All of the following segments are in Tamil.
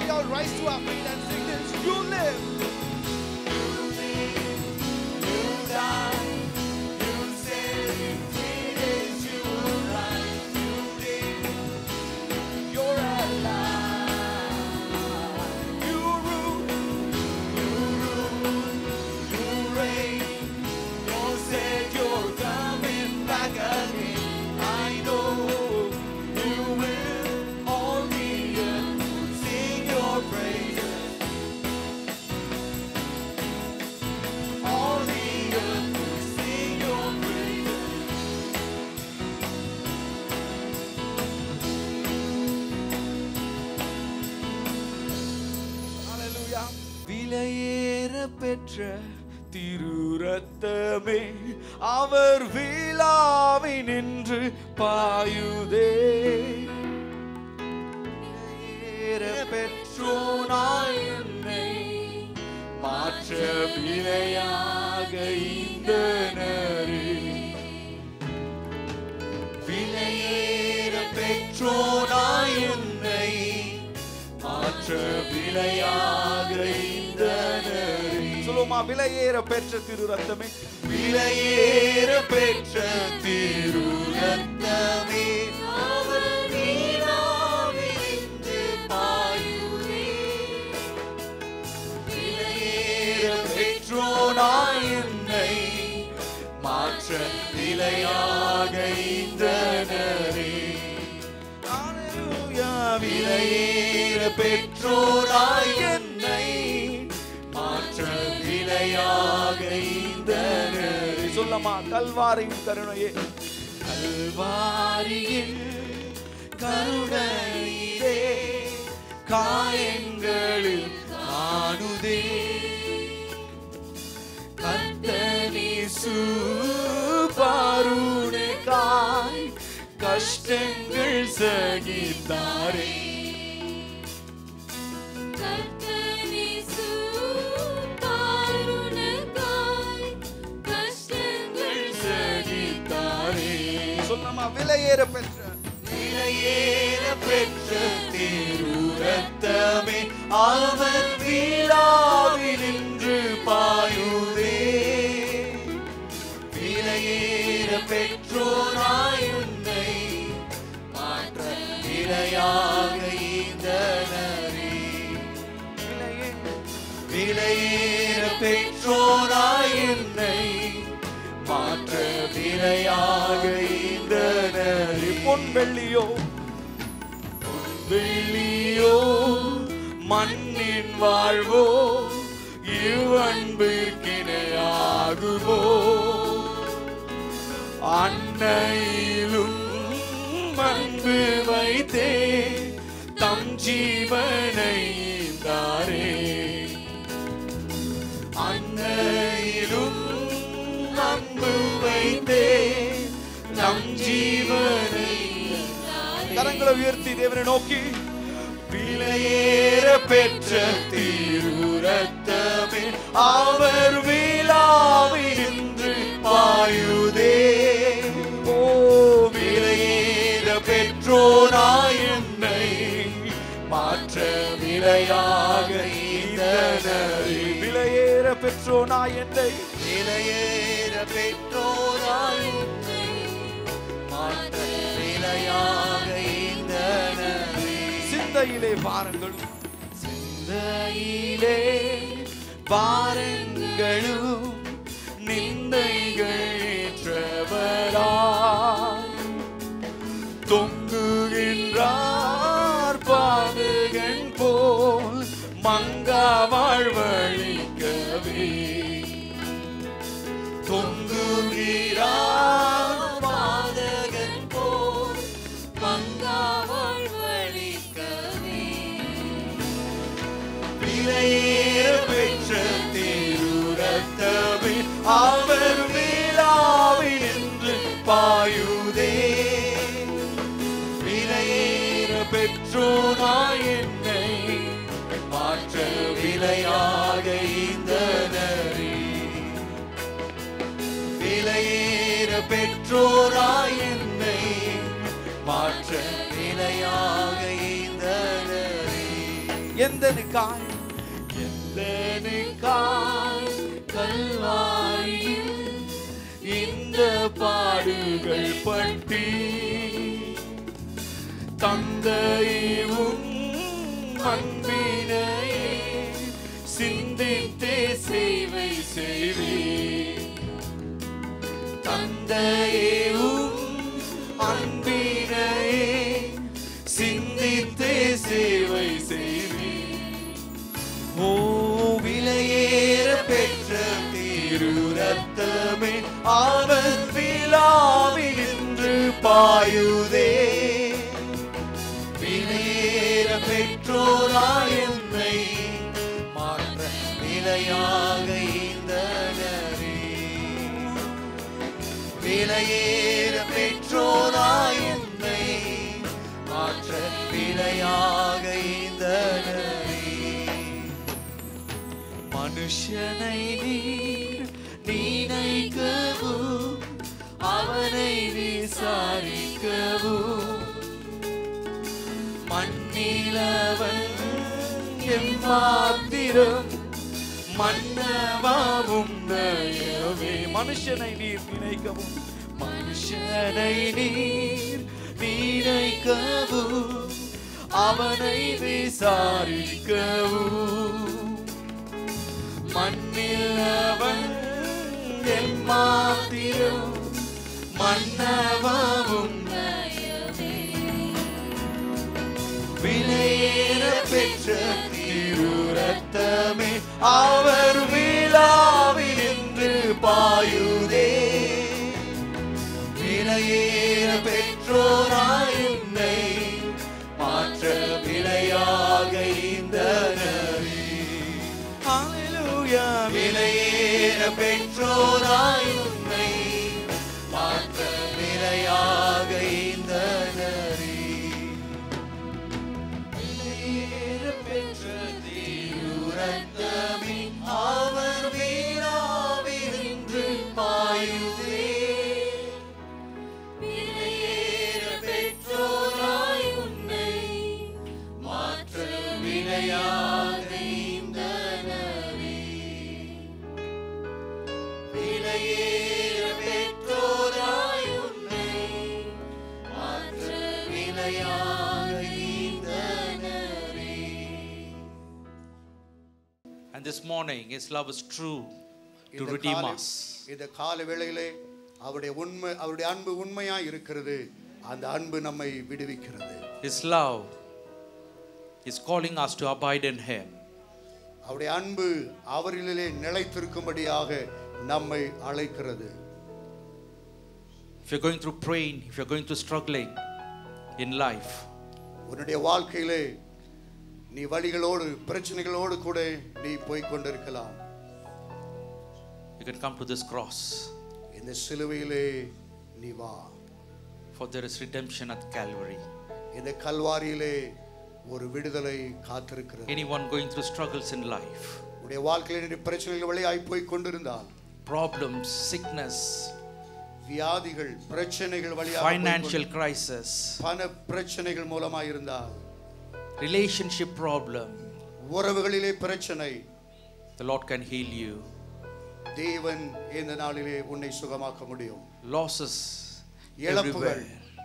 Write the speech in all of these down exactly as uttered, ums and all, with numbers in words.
all rise to our feet and sing this? You live. You die. You said it is you rise. You live. You're alive. You rule. You rule. You reign. You said you're coming back again. I know you will. All the earth will sing your praises. All the earth will sing your praises. Hallelujah. விலையேற பெற்ற திரு ரத்தமே அவர் விழாவி நின்று பாயுதே. விலையேற பெற்றோனாய் என்னை மாற்ற விலையாக இந்த நரி. விலையேற பெற்றோனாய் என்னை மாற்ற விலையாக இந்த நரி. சொல்லுமா, விலையேற பெற்ற திரு ரத்தமே, விலையேற பெற்ற திரு ரத்தமே அவர் விழாவி நின்று பாயுதே. விலையேற பெற்றோனாய் என்னை மாற்ற விலையாக இந்த நரி. ஹல்லேலூயா. விலையேற பெற்றோனாய் என்னை மாற்ற விலையாக இந்த நரி. சொல்லமா, கல்வாரியின் கருணையே, கல்வாரியின் கருணையிலே காயங்களில் காணுதே. கர்த்தனீசு பாருணைக்காய் கஷ்டங்கள் சகித்தாரே. சொல்லமா, விலையேற பெற்ற விலையேற பெற்ற திரு ரத்தமே அவர் விழாவி நின்று பாயுதே. விலையேற பெற்றோனாய் உன்னை மாற்ற விலையாக இந்த நரி. விலையேற பெற்றோனாய் என்னை மாற்ற விலையாக இந்த நரி. பொன் வெள்ளியோ வெள்ளியோ மண்ணின் வாழ்வோ இவ்வன்பிற்கிணையாகுமோ. அன்னையிலும் அன்பு வைத்தே தம் ஜீவனை தாரே. அன்னையிலும் அன்பு வைத்தே நம் ஜீவனை. கரங்களை உயர்த்தி தேவனை நோக்கி, விலையேற பெற்ற திரு ரத்தமே அவர் விழாவி நின்று பாயுதே. ஓ, விலையேற பெற்றோனாய் என்னை மாற்ற விலையாக இந்த நரி. விலையேற பெற்றோனாய் என்னை, விலையேற பெற்றோனாய் என்னை மாற்ற விலையாக இந்த நரி. சிந்தையிலே பாருங்களும் சிந்தையிலே பாருங்களும் நிந்தைகள் ஏற்றவராய் தொங்குகின்றார் பாதகன் போல் மங்கா வாழ்வழிக்கவே. தொங்குகிறார் பாதகன் போல் மங்கா வாழ்வழிக்கவே. விலையேற பெற்ற திரு ரத்தமே அவர் விழாவி நின்று பாயுதே. விலையேற பெற்றோனாய் என்னை மாற்ற விலையாக இந்த நரி. விலையேற பெற்றோனாய் என்னை மாற்ற விலையாக இந்த நரி. எந்தனுக்காய் எந்தனுக்காய் கல்வாரியில் இந்த பாடுகள் பற்றி தந்தையும் அன்பினை சிந்தித்தே சேவை செய்வேன். தந்தையும் அன்பினை சிந்தித்தே சேவை செய்வேன். ஓ விலையேற பெற்ற திரு ரத்தமே அவர் விழாவில் இன்று பாயுதே. விலையேற பெற்றோராய் என்னை மாற்ற விலையாக ஈந்தனரே. விலையேற பெற்றோராய் என்னை மாற்ற விலையாக ஈந்தனரே. மனுஷனை நீர் நினைக்கவும் அவனை விசாரிக்கவும் மண்ணிலவன் எம்மாத்திரம் மன்னவாவும் தயவே. மனுஷனை நீர் நினைக்கவும் மனுஷனை நீர் நினைக்கவும் அவனை விசாரிக்கவும் மண்ணிலவன் எம்மாத்திரம் மன்னவாவும் தயவே. விலையேற பெற்ற திரு ரத்தமே அவர் விழாவில் இன்று பாயுதே. விலையேற பெற்றோராய் என்னை மாற்ற விலையாக ஈந்தனரே. ஹல்லேலூயா. விலையேற பெற்றோராய் என்னை மாற்ற விலையாக ஈந்தனரே. ரத்தமே அவர் வீராவில் இன்று பாயுதே. விலையேற பெற்றோராய் உன்னை மாற்ற விலையாக ஈந்தனரே. விலையேற பெற்றோராய் உன்னை மாற்ற விலையாக ஈந்தனரே. And this morning his love is true to redeem us. இந்த கால வேளையிலே அவருடைய உண்மை அவருடைய அன்பு உண்மையாய் இருக்கிறது. அந்த அன்பு நம்மை விடுவிக்கிறது. His love is calling us to abide in him. அவருடைய அன்பு அவரிலே நிலைத்திருக்கும்படியாக நம்மை அழைக்கிறது. If you're going through pain, if you're going through struggling in life, உன்னுடைய வாழ்க்கையிலே நீ வழிகளோடு பிரச்சனைகளோடு கூட நீ போய் கொண்டிருக்கலாம். You can come to this cross. இந்த சிலுவையிலே நீ வா. For there is redemption at Calvary. இந்த கல்வாரியிலே ஒரு விடுதலை காத்திருக்கிறது. Anyone going through struggles in life, உன்னுடைய வாழ்க்கையிலே நீ பிரச்சனைகள் வழியாய் போய் கொண்டிருந்தால், problems, sickness, வியாதிகள், பிரச்சனைகள் வழியாக, financial crisis, பண பிரச்சனைகள் மூலமாய் இருந்தால், relationship problem, உறவுகளிலே பிரச்சனை, the Lord can heal you. தேவன் இந்த நாளிலே உன்னை சுகமாக்க முடியும். Losses, இழப்புகள்,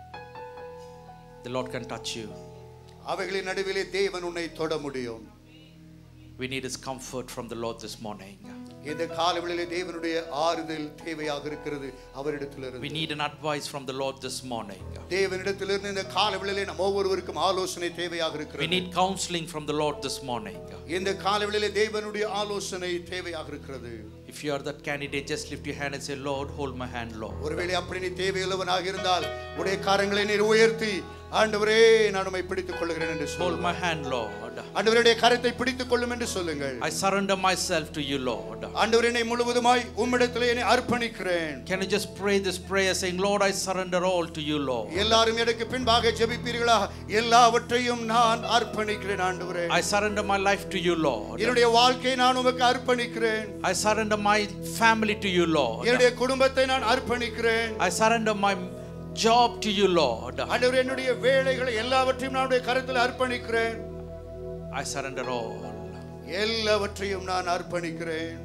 the Lord can touch you. அவைகளின் நடுவிலே தேவன் உன்னை தொட முடியும். We need his comfort from the Lord this morning. இந்த காலைவேளையிலே தேவனுடைய ஆறுதல் தேவையாக இருக்கிறது அவரிடத்திலிருந்து. We need an advice from the Lord this morning. தேவனிடத்திலிருந்து இந்த காலைவேளையிலே நாம் ஒவ்வொருவருக்கும் ஆலோசனை தேவையாக இருக்கிறது. We need counseling from the Lord this morning. இந்த காலைவேளையிலே தேவனுடைய ஆலோசனை தேவையாக இருக்கிறது. If you are that candidate, just lift your hand and say, Lord, hold my hand, Lord. ஒருவேளை அப்படி நீ தேவையுள்ளவனாக இருந்தால் உடைய கரங்களை நீர் உயர்த்தி, ஆண்டவரே நான் உம்மை பிடித்துக் கொள்கிறேன் என்று சொல்லு. Hold my hand, Lord. ஆண்டவருடைய கரத்தை பிடித்துக் கொள்ளும் என்று சொல்லுங்கள். I surrender myself to you, Lord. ஆண்டவரே என்னை முழுவதுமாய் உம்மிடத்திலே என்னை அர்ப்பணிக்கிறேன். Can you just pray this prayer saying, Lord, I surrender all to you, Lord. எல்லாரும் எனக்கு பின்பாக ஜெபிப்பீர்களா? எல்லாவற்றையும் நான் அர்ப்பணிக்கிறேன் ஆண்டவரே. I surrender my life to you, Lord. என்னுடைய வாழ்க்கையை நான் உமக்கு அர்ப்பணிக்கிறேன். I surrender my family to you, Lord. என்னுடைய குடும்பத்தை நான் அர்ப்பணிக்கிறேன். I surrender my job to you, Lord. ஆண்டவரே என்னுடைய வேலைகளை எல்லாவற்றையும் நான் உம்முடைய கரத்தில் அர்ப்பணிக்கிறேன். I surrender all. எல்லாவற்றையும் நான் அர்ப்பணிக்கிறேன்.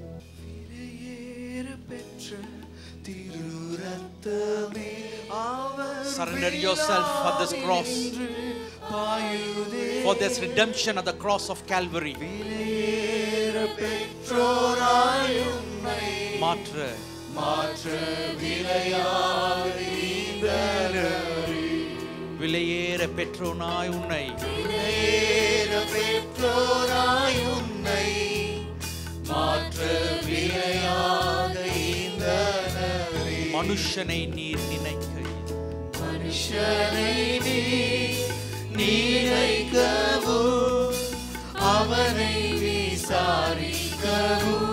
Surrender yourself for this cross, for this redemption at the cross of Calvary. மாற்று மாற்று விலையாக விலையேற பெற்றோனாய் உன்னை விலையேற பெற்றோனாய் உன்னை மாற்று விலையாக ஈந்தனரே. மனுஷனை நீர் நினைக்கையில் மனுஷனை நீர் நினைக்கவும் அவனை விசாரிக்கவும்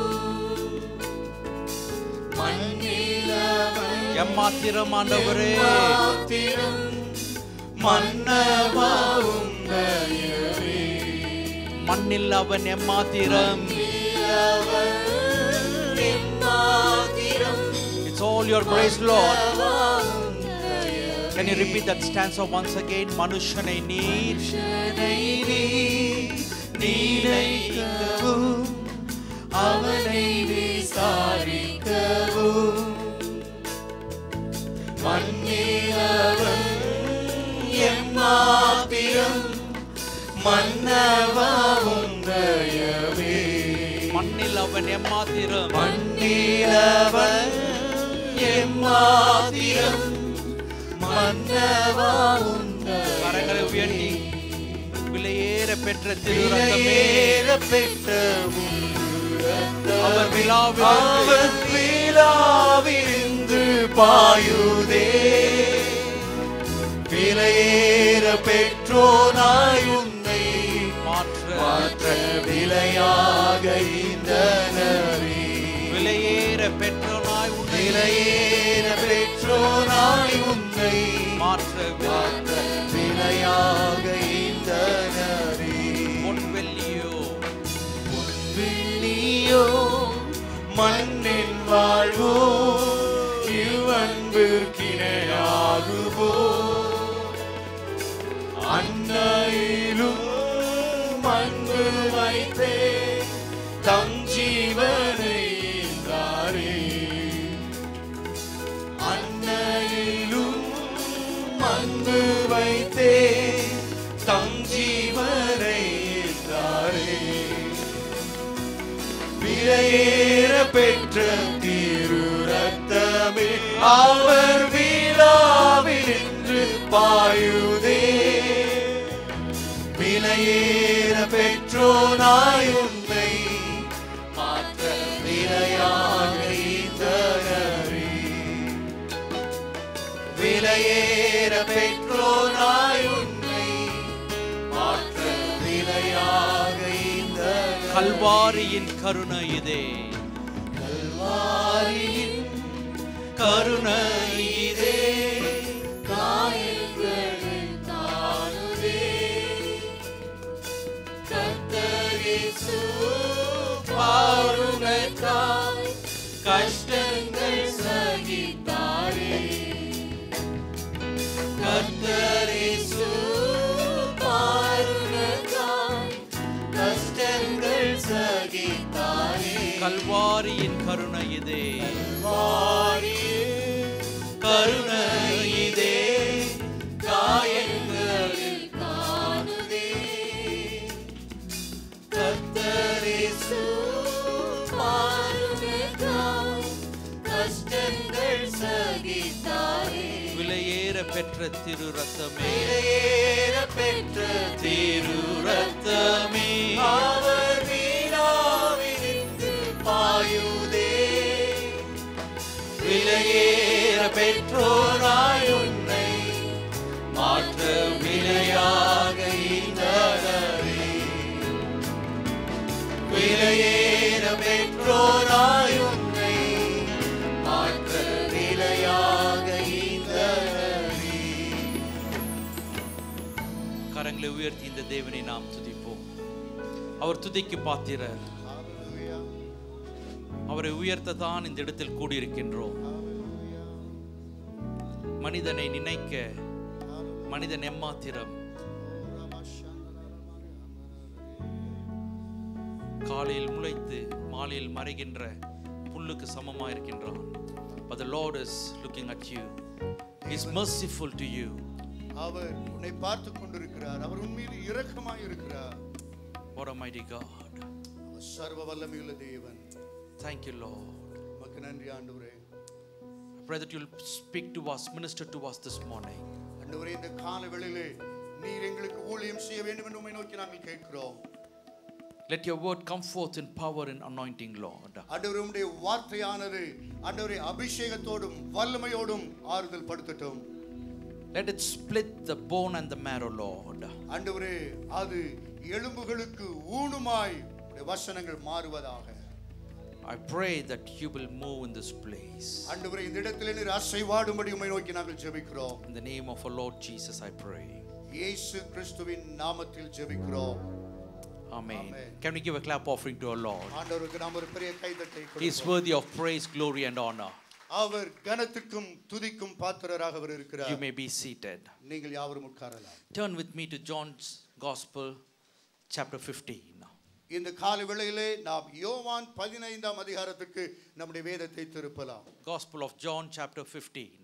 எம்மாத்திரம் ஆண்டவரே மன்னவாவும் மண்ணில் அவன் எம்மாத்திரம். It's all your grace, Lord. Can you repeat that stanza once again? மனுஷனை நீர் நினைக்கவும் அவனை விசாரிக்கவும் மன்னிலவன் எம்மாத்திரம் மன்னவாவும் தயவே. மண்ணில் அவன் எம்மாத்திரம் மன்னிலவன் எம்மாத்திரம் மன்னவாவும் கரங்களை உயர்த்தி விலையேற பெற்ற திருரத்தமே பெற்ற அவர் விழாவிலிருந்து பாயுதே. விலையேற பெற்றோனாய் உன்னை மாற்ற விலையாக ஈந்தனரே. விலையேற பெற்றோனாய் உன்னை விலையேற பெற்றோனாய் உன்னை மாற்ற விலையாக ஈந்தனரே. பொன்வெள்ளியோ பொன்வெள்ளியோ மண்ணின் வாழ்வோ இவ்வன்பிற்கிணையாகுவோ அன்னையிலும் அன்பு வைத்தே தம் ஜீவனை ஈந்தாரே. அன்னையிலும் அன்பு வைத்தே தம் ஜீவனை ஈந்தாரே. விலையேற பெற்ற திரு ரத்தமே அவர் விழாவிலிருந்து பாயுதே. விலையேற பெற்றோனாய் உன்னை மாற்ற விலையாக ஈந்தனரே. விலையேற பெற்றோனாய் உன்னை மாற்ற விலையாக ஈந்தனரே. கல்வாரியின் கருணை இதே கல்வாரியின் கருணை இதே காயங்களை தானுதே. கர்த்தர் இயேசு பாருணக்காய் கஷ்டங்கள் சகித்தாரே. கர்த்தர் இயேசு பாருணக்காய் கஷ்டங்கள் சகித்தாரே. கல்வாரியின் கருணை இதே கருணை இதே காயங்களில் காணுதே. கர்த்தர் இயேசு பாருணக்காய் கஷ்டங்கள் சகித்தாரே. விலையேற பெற்ற திரு ரத்தமே விலையேற பெற்ற திரு ரத்தமே அவர் விழாவிலிருந்து பாயுதே. விலையேற பெற்றோராய் உன்னை மாற்ற விலையாக ஈந்தனரே. விலையேற பெற்றோராய் உன்னை மாற்ற விலையாக ஈந்தனரே. கரங்களை உயர்த்தி இந்த தேவனை நாம் துதிப்போம். அவர் துதிக்கு பாத்திரர். அவரை உயர்த்தத்தான் இந்த இடத்தில் கூடியிருக்கின்றோம். மனிதனை நினைக்க மனிதன் எம்மாத்திரம். காலையில் முளைத்து மாலையில் மறைகின்ற புல்லுக்கு சமமாக இருக்கின்றான். But the Lord is looking at you. He is merciful to you. அவர் உன்னை பார்த்து கொண்டிருக்கிறார். அவர் உன் மீது இரக்கமாய் இருக்கிறார். What a mighty God. அவர் சர்வ வல்லமையுள்ள தேவன். Thank you, Lord. உமக்கு நன்றி ஆண்டவரே. I pray that you'll speak to us, minister to us this morning. ஆண்டவரே, இந்த காலை வேளையிலே நீர் எங்களுக்கு ஊழியம் செய்ய வேண்டும் என்று உம்மை நோக்கி நாங்கள் கேட்கிறோம். Let your word come forth in power and anointing, Lord. ஆண்டவரே, உம்முடைய வார்த்தையானது ஆண்டவரே அபிஷேகத்தோடும் வல்லமையோடும் ஆறுதல் படுத்தட்டும். Let it split the bone and the marrow, Lord. ஆண்டவரே, அது எலும்புகளுக்கு ஊனுமாய் உம்முடைய வசனங்கள் மாறுவதாக. I pray that you will move in this place. ஆண்டவரே, இந்த இடத்திலே நீர் அசைவாடும்படி உம்மை நோக்கி நாங்கள் ஜெபிக்கிறோம். In the name of our Lord Jesus I pray. இயேசு கிறிஸ்துவின் நாமத்தில் ஜெபிக்கிறோம். Amen. Amen. Can we give a clap offering to our Lord? ஆண்டவருக்கு நாம் ஒரு பெரிய கைதட்டை கொடுப்போம். He is worthy of praise, glory and honor. அவர் கனத்துக்கும் துதிக்கும் பாத்திரராக அவர் இருக்கிறார். You may be seated. நீங்கள் யாவரும் உட்காரலாம். Turn with me to John's Gospel chapter fifteen. இந்த காலை வேளையிலே நாம் யோவான் பதினைந்தாம் அதிகாரத்துக்கு நம்முடைய வேதத்தை திருப்பலாம். Gospel of John chapter fifteen.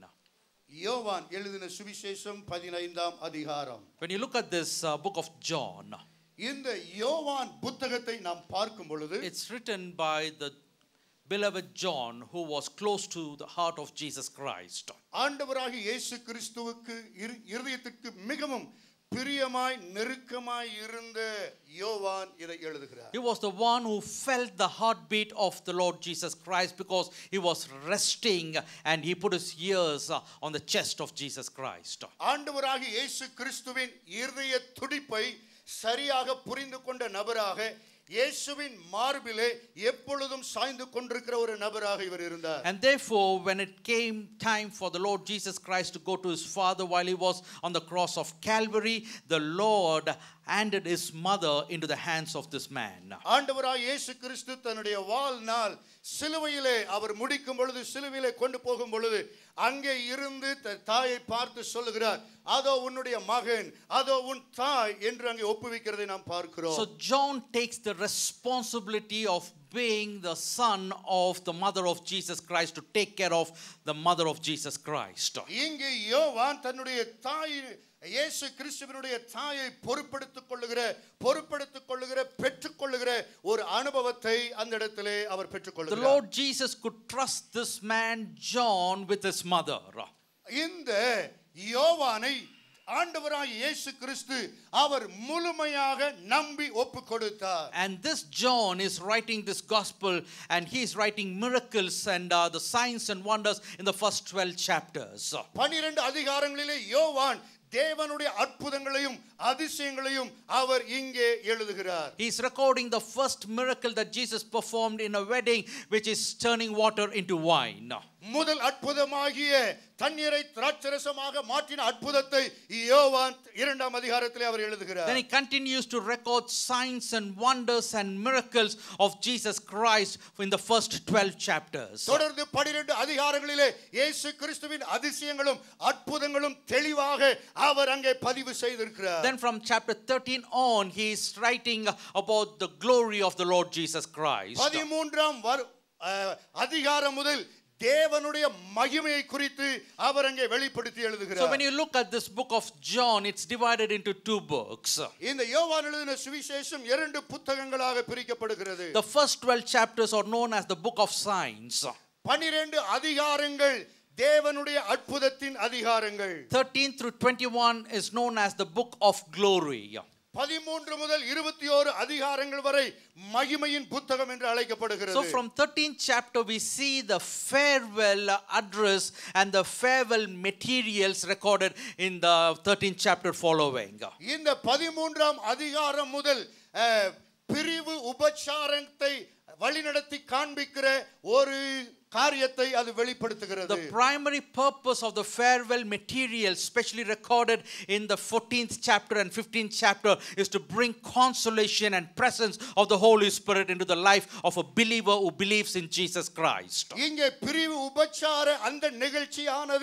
யோவான் எழுதின சுவிசேஷம் பதினைந்தாம் அதிகாரம். When you look at this uh, book of John, இந்த யோவான் புத்தகத்தை நாம் பார்க்கும் பொழுது, it's written by the beloved John who was close to the heart of Jesus Christ. ஆண்டவராகிய இயேசு கிறிஸ்துவுக்கு இருதயத்துக்கு மிகவும் பிரியமாய் நெருக்கமாய் இருந்த யோவான் இதை எழுதுகிறார். He was the one who felt the heartbeat of the Lord Jesus Christ because he was resting and he put his ears on the chest of Jesus Christ. ஆண்டவராகிய இயேசு கிறிஸ்துவின் இருதய துடிப்பை சரியாக புரிந்து கொண்ட நபராக இயேசுவின் மார்பிலே எப்பொழுதும் சாய்ந்து கொண்டிருக்கிற ஒரு நபராக இவர் இருந்தார். And therefore when it came time for the Lord Jesus Christ to go to his Father while he was on the cross of Calvary, the Lord handed his mother into the hands of this man. ஆண்டவராகிய இயேசு கிறிஸ்து தன்னுடைய வாழ்நாள் சிலுவையிலே அவர் முடிக்கும் பொழுது, சிலுவையிலே கொண்டு போகும் பொழுது அங்கே இருந்து தாயை பார்த்து சொல்லுகிறார், அதோ உன்னுடைய மகன், அதோ உன் தாய் என்று அங்கே ஒப்புவிக்கிறதை நாம் பார்க்கிறோம். So John takes the responsibility of being the son of the mother of Jesus Christ to take care of the mother of Jesus Christ. இங்கே யோவான் தன்னுடைய தாய் இயேசு கிறிஸ்துவினுடைய தாயை பொறுப்படுத்திக் கொள்ளுகிற பொறுப்படுத்திக் கொள்ளுகிற பெற்றுக் கொள்ளுகிற ஒரு அனுபவத்தை அந்த இடத்திலே அவர் பெற்றுக் கொள்கிறார். The Lord Jesus could trust this man John with his mother. இந்த யோவானை ஆண்டவராகிய இயேசு கிறிஸ்து அவர் முழுமையாக நம்பி ஒப்புக் கொடுத்தார். And this John is writing this gospel and he is writing miracles and uh, the signs and wonders in the first twelve chapters. பன்னிரண்டு அதிகாரங்களிலே யோவான் தேவனுடைய அற்புதங்களையும் அதிசயங்களையும் அவர் இங்கே எழுதுகிறார். He is recording the first miracle that Jesus performed in a wedding, which is turning water into wine. முதல் அற்புதமாகிய தண்ணீரை திராட்சரசமாக மாற்றின அற்புதத்தை யோவான் இரண்டாம் அதிகாரத்திலே அவர் எழுதுகிறார். Then he continues to record signs and wonders and miracles of Jesus Christ in the first twelve chapters. தொடர்ந்து பன்னிரண்டு அதிகாரங்களிலே இயேசு கிறிஸ்துவின் அதிசயங்களும் அற்புதங்களும் தெளிவாக அவர் அங்கே பதிவு செய்திருக்கிறார். Then from chapter thirteen on he is writing about the glory of the Lord Jesus Christ. பதிமூன்றாம் அதிகாரம் முதல் தேவனுடைய மகிமையை குறித்து அவர் அங்கே வெளிப்படுத்தி எழுதுகிறார். So when you look at this book of John, it's divided into two books. இந்த யோவான் எழுதின சுவிசேஷம் இரண்டு புத்தகங்களாக பிரிக்கப்படுகிறது. The first twelve chapters are known as the book of signs. பன்னிரண்டு அதிகாரங்கள் தேவனுடைய அற்புதத்தின் அதிகாரங்கள். thirteen through twenty-one is known as the book of glory. பதிமூன்று முதல் இருபத்தி ஒன்று அதிகாரங்கள் வரை மகிமையின் புத்தகம் என்று அழைக்கப்படுகிறது. So from thirteenth chapter we see the farewell address and the farewell materials recorded in the thirteenth chapter following. இந்த பதிமூன்றாம் அதிகாரம் முதல் பிரிவு உபச்சாரத்தை வழிநடத்தி காண்பிக்கிற ஒரு காரியத்தை அது வெளிப்படுத்துகிறது. The primary purpose of the farewell material, especially recorded in the fourteenth chapter and fifteenth chapter, is to bring consolation and presence of the Holy Spirit into the life of a believer who believes in Jesus Christ. இங்கே பிரிவு உபச்சார அந்த நிகழ்ச்சியானது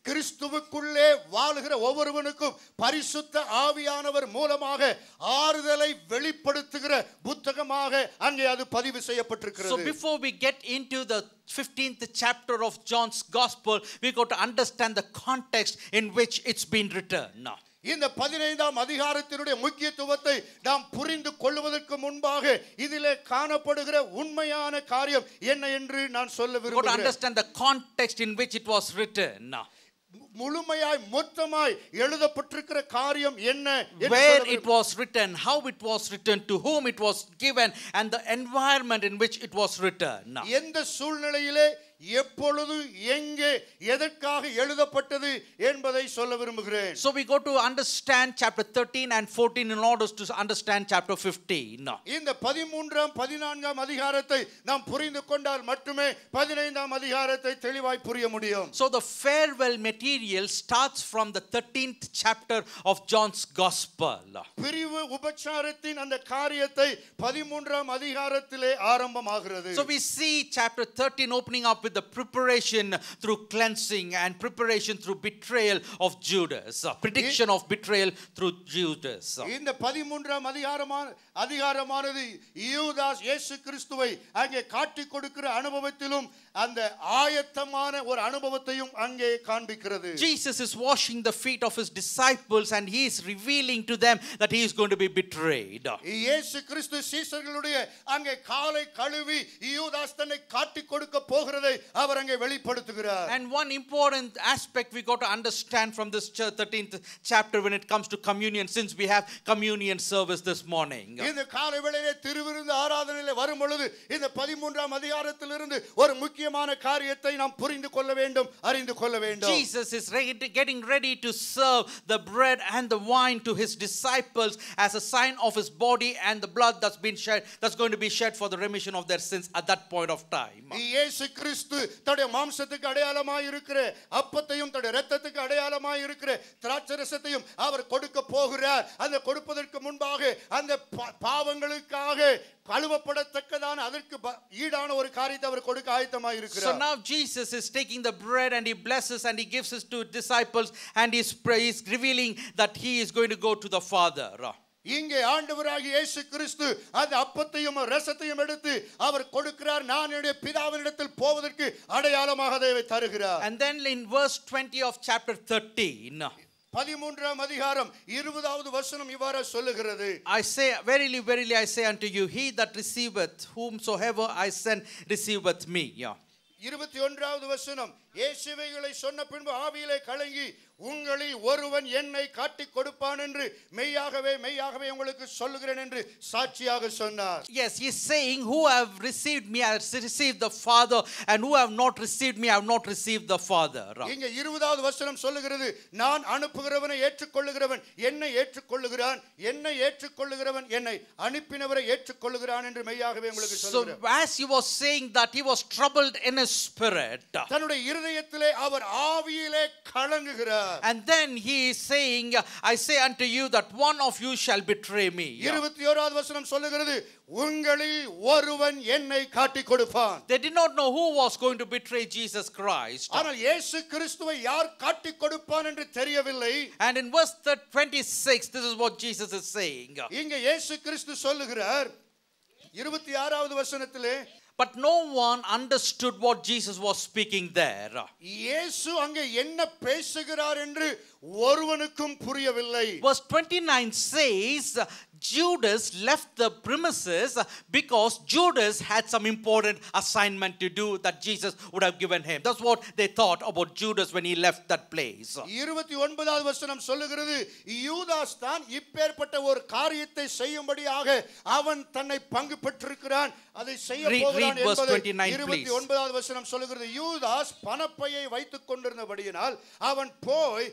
கிறிஸ்துவுக்குள்ளே வாழுகிற ஒவ்வொருவனுக்கும் பரிசுத்த ஆவியானவர் மூலமாக ஆறுதலை வெளிப்படுத்துகிற புத்தகமாக அங்கே அது பதிவு செய்யப்பட்டிருக்கிறது. So before we get into the fifteenth chapter of John's gospel, we got to understand the context in which it's been written. Now இந்த பதினைந்தாம் அதிகாரத்தினுடைய முக்கியத்துவத்தை நாம் புரிந்து கொள்வதற்கு முன்பாக இதிலே காணப்படுகிற உண்மையான காரியம் என்ன என்று நான் சொல்ல விரும்புகிறேன். We got to understand the context in which it was written. Now முழுமையாய் மொத்தமாய் எழுதப்பட்டிருக்கிற காரியம் என்ன, where it was written, how it was written, to whom it was given, and the environment in which it was written. Now எந்த சூழ்நிலையிலே எப்பொழுது எங்கே எதற்காக எழுதப்பட்டது என்பதை சொல்ல விரும்புகிறேன். So we go to understand chapter thirteen and fourteen in order to understand chapter fifteen. Now இந்த பதிமூன்றாம் பதினான்காம் அதிகாரத்தை நாம் புரிந்து கொண்டால் மட்டுமே பதினைந்தாம் அதிகாரத்தை தெளிவாய் புரிய முடியும். So the farewell material starts from the thirteenth chapter of John's gospel. பிரிவு உபச்சாரத்தின் அந்த காரியத்தை பதிமூன்றாம் அதிகாரத்திலே ஆரம்பமாகிறது. So we see chapter thirteen opening up with the preparation through cleansing and preparation through betrayal of Judas, uh, prediction of betrayal through Judas. இந்த பதிமூன்றாம் அதிகாரமான அதிகாரமானது யூதாஸ் இயேசு கிறிஸ்துவை அங்கே காட்டிக் கொடுக்கிற அனுபவத்திலும் அந்த ஆயத்தமான ஒரு அனுபவத்தையும் அங்கே காண்பிக்கிறது. Jesus is washing the feet of his disciples and he is revealing to them that he is going to be betrayed. இயேசு கிறிஸ்து சீஷர்களுடைய அங்கே காலை கழுவி யூதாஸ் தன்னை காட்டிக் கொடுக்க போகிறதை அவர் அங்கே வெளிப்படுத்துகிறார். And one important aspect we got to understand from this thirteenth chapter when it comes to communion, since we have communion service this morning. இந்த காலை வேளையிலே திருவிருந்து ஆராதனையிலே வரும் பொழுது இந்த பதிமூன்றாம் அதிகாரத்திலிருந்து ஒரு முக்கியமான காரியத்தை நாம் புரிந்து கொள்ள வேண்டும், அறிந்து கொள்ள வேண்டும். Jesus is ready, getting ready to serve the bread and the wine to his disciples as a sign of his body and the blood that's been shed, that's going to be shed for the remission of their sins at that point of time. இயேசு கிறிஸ்து தன்னுடைய மாம்சத்துக்கு அடையாளமாய் இருக்கிற அப்பத்தையும் தன்னுடைய இரத்தத்துக்கு அடையாளமாய் இருக்கிற திராட்சரசத்தையும் அவர் கொடுக்க போகிறார். அந்த கொடுப்பதற்கு முன்பாக அந்த பாவங்களுக்காக கழுவப்படத்தக்கதான அதற்கு ஈடான ஒரு காரியத்தை அவர் கொடுக்க ஆயத்தமாய் இருக்கிறார். So now Jesus is taking the bread and he blesses and he gives it to disciples and he is revealing that he is going to go to the Father. இங்கே ஆண்டவராகிய இயேசு கிறிஸ்து அந்த அப்பத்தையும் ரசத்தையும் எடுத்து அவர் கொடுக்கிறார். நான் என்னுடைய பிதாவினிடத்தில் போவதற்கு அடையாளமாக அதை தருகிறார். And then in verse twenty of chapter thirteen, பதிமூன்றாம் அதிகாரம் இருபதாவது வசனம் இவ்வாறு சொல்லுகிறது. I say verily verily I say unto you, he that receiveth whomsoever I send receiveth me. Yeah. இருபத்தி ஒன்றாவது வசனம், இயேசுவைகளை சொன்ன பின்பு ஆவியிலே கலங்கி உங்களில் ஒருவன் என்னை காட்டிக் கொடுப்பான் என்று மெய்யாகவே மெய்யாகவே உங்களுக்கு சொல்லுகிறேன் என்று சாட்சியாக சொன்னார். Yes, he is saying, who have received me have received the Father, and who have not received me have not received the Father. இங்கே இருபதாவது வசனம் சொல்லுகிறது, நான் அனுப்புகிறவனை ஏற்றுக்கொள்ளுகிறவன் என்னை ஏற்றுக்கொள்ளுகிறான், என்னை ஏற்றுக்கொள்ளுகிறவன் என்னை அனுப்பினவரை ஏற்றுக்கொள்ளுகிறான் என்று மெய்யாகவே உங்களுக்கு சொல்லுகிறேன். So as he was saying that, he was troubled in his spirit. தன்னுடைய இருதயத்திலே அவர் ஆவியிலே கலங்குகிறார். And then he is saying, I say unto you that one of you shall betray me. இருபத்தி ஓராவது வசனம் சொல்லுகிறது, உங்களில் ஒருவன் என்னை காட்டிக் கொடுப்பான். They did not know who was going to betray Jesus Christ. ஆனால் இயேசு கிறிஸ்துவை யார் காட்டிக் கொடுப்பான் என்று தெரியவில்லை. And in verse twenty-six, this is what Jesus is saying. இங்கே இயேசு கிறிஸ்து சொல்லுகிறார் இருபத்தி ஆறாவது வசனத்திலே, but no one understood what Jesus was speaking there. இயேசு அங்கே என்ன பேசுகிறார் என்று ஒருவனுக்கும் புரியவில்லை. Verse twenty-nine says, Judas left the premises because Judas had some important assignment to do that Jesus would have given him. That's what they thought about Judas when he left that place. இருபத்தி ஒன்பதாவது வசனம் சொல்லுகிறது, யூதாஸ் தான் இப்பேற்பட்ட ஒரு காரியத்தை செய்யும்படியாக அவன் தன்னை பங்கு பெற்றிருக்கிறான், அதை செய்ய போகிறான் என்பதை இருபத்தி ஒன்பதாவது வசனம் சொல்லுகிறது. யூதாஸ் பணப்பையை வைத்துக் கொண்டிருந்தபடியினால் அவன் போய் பண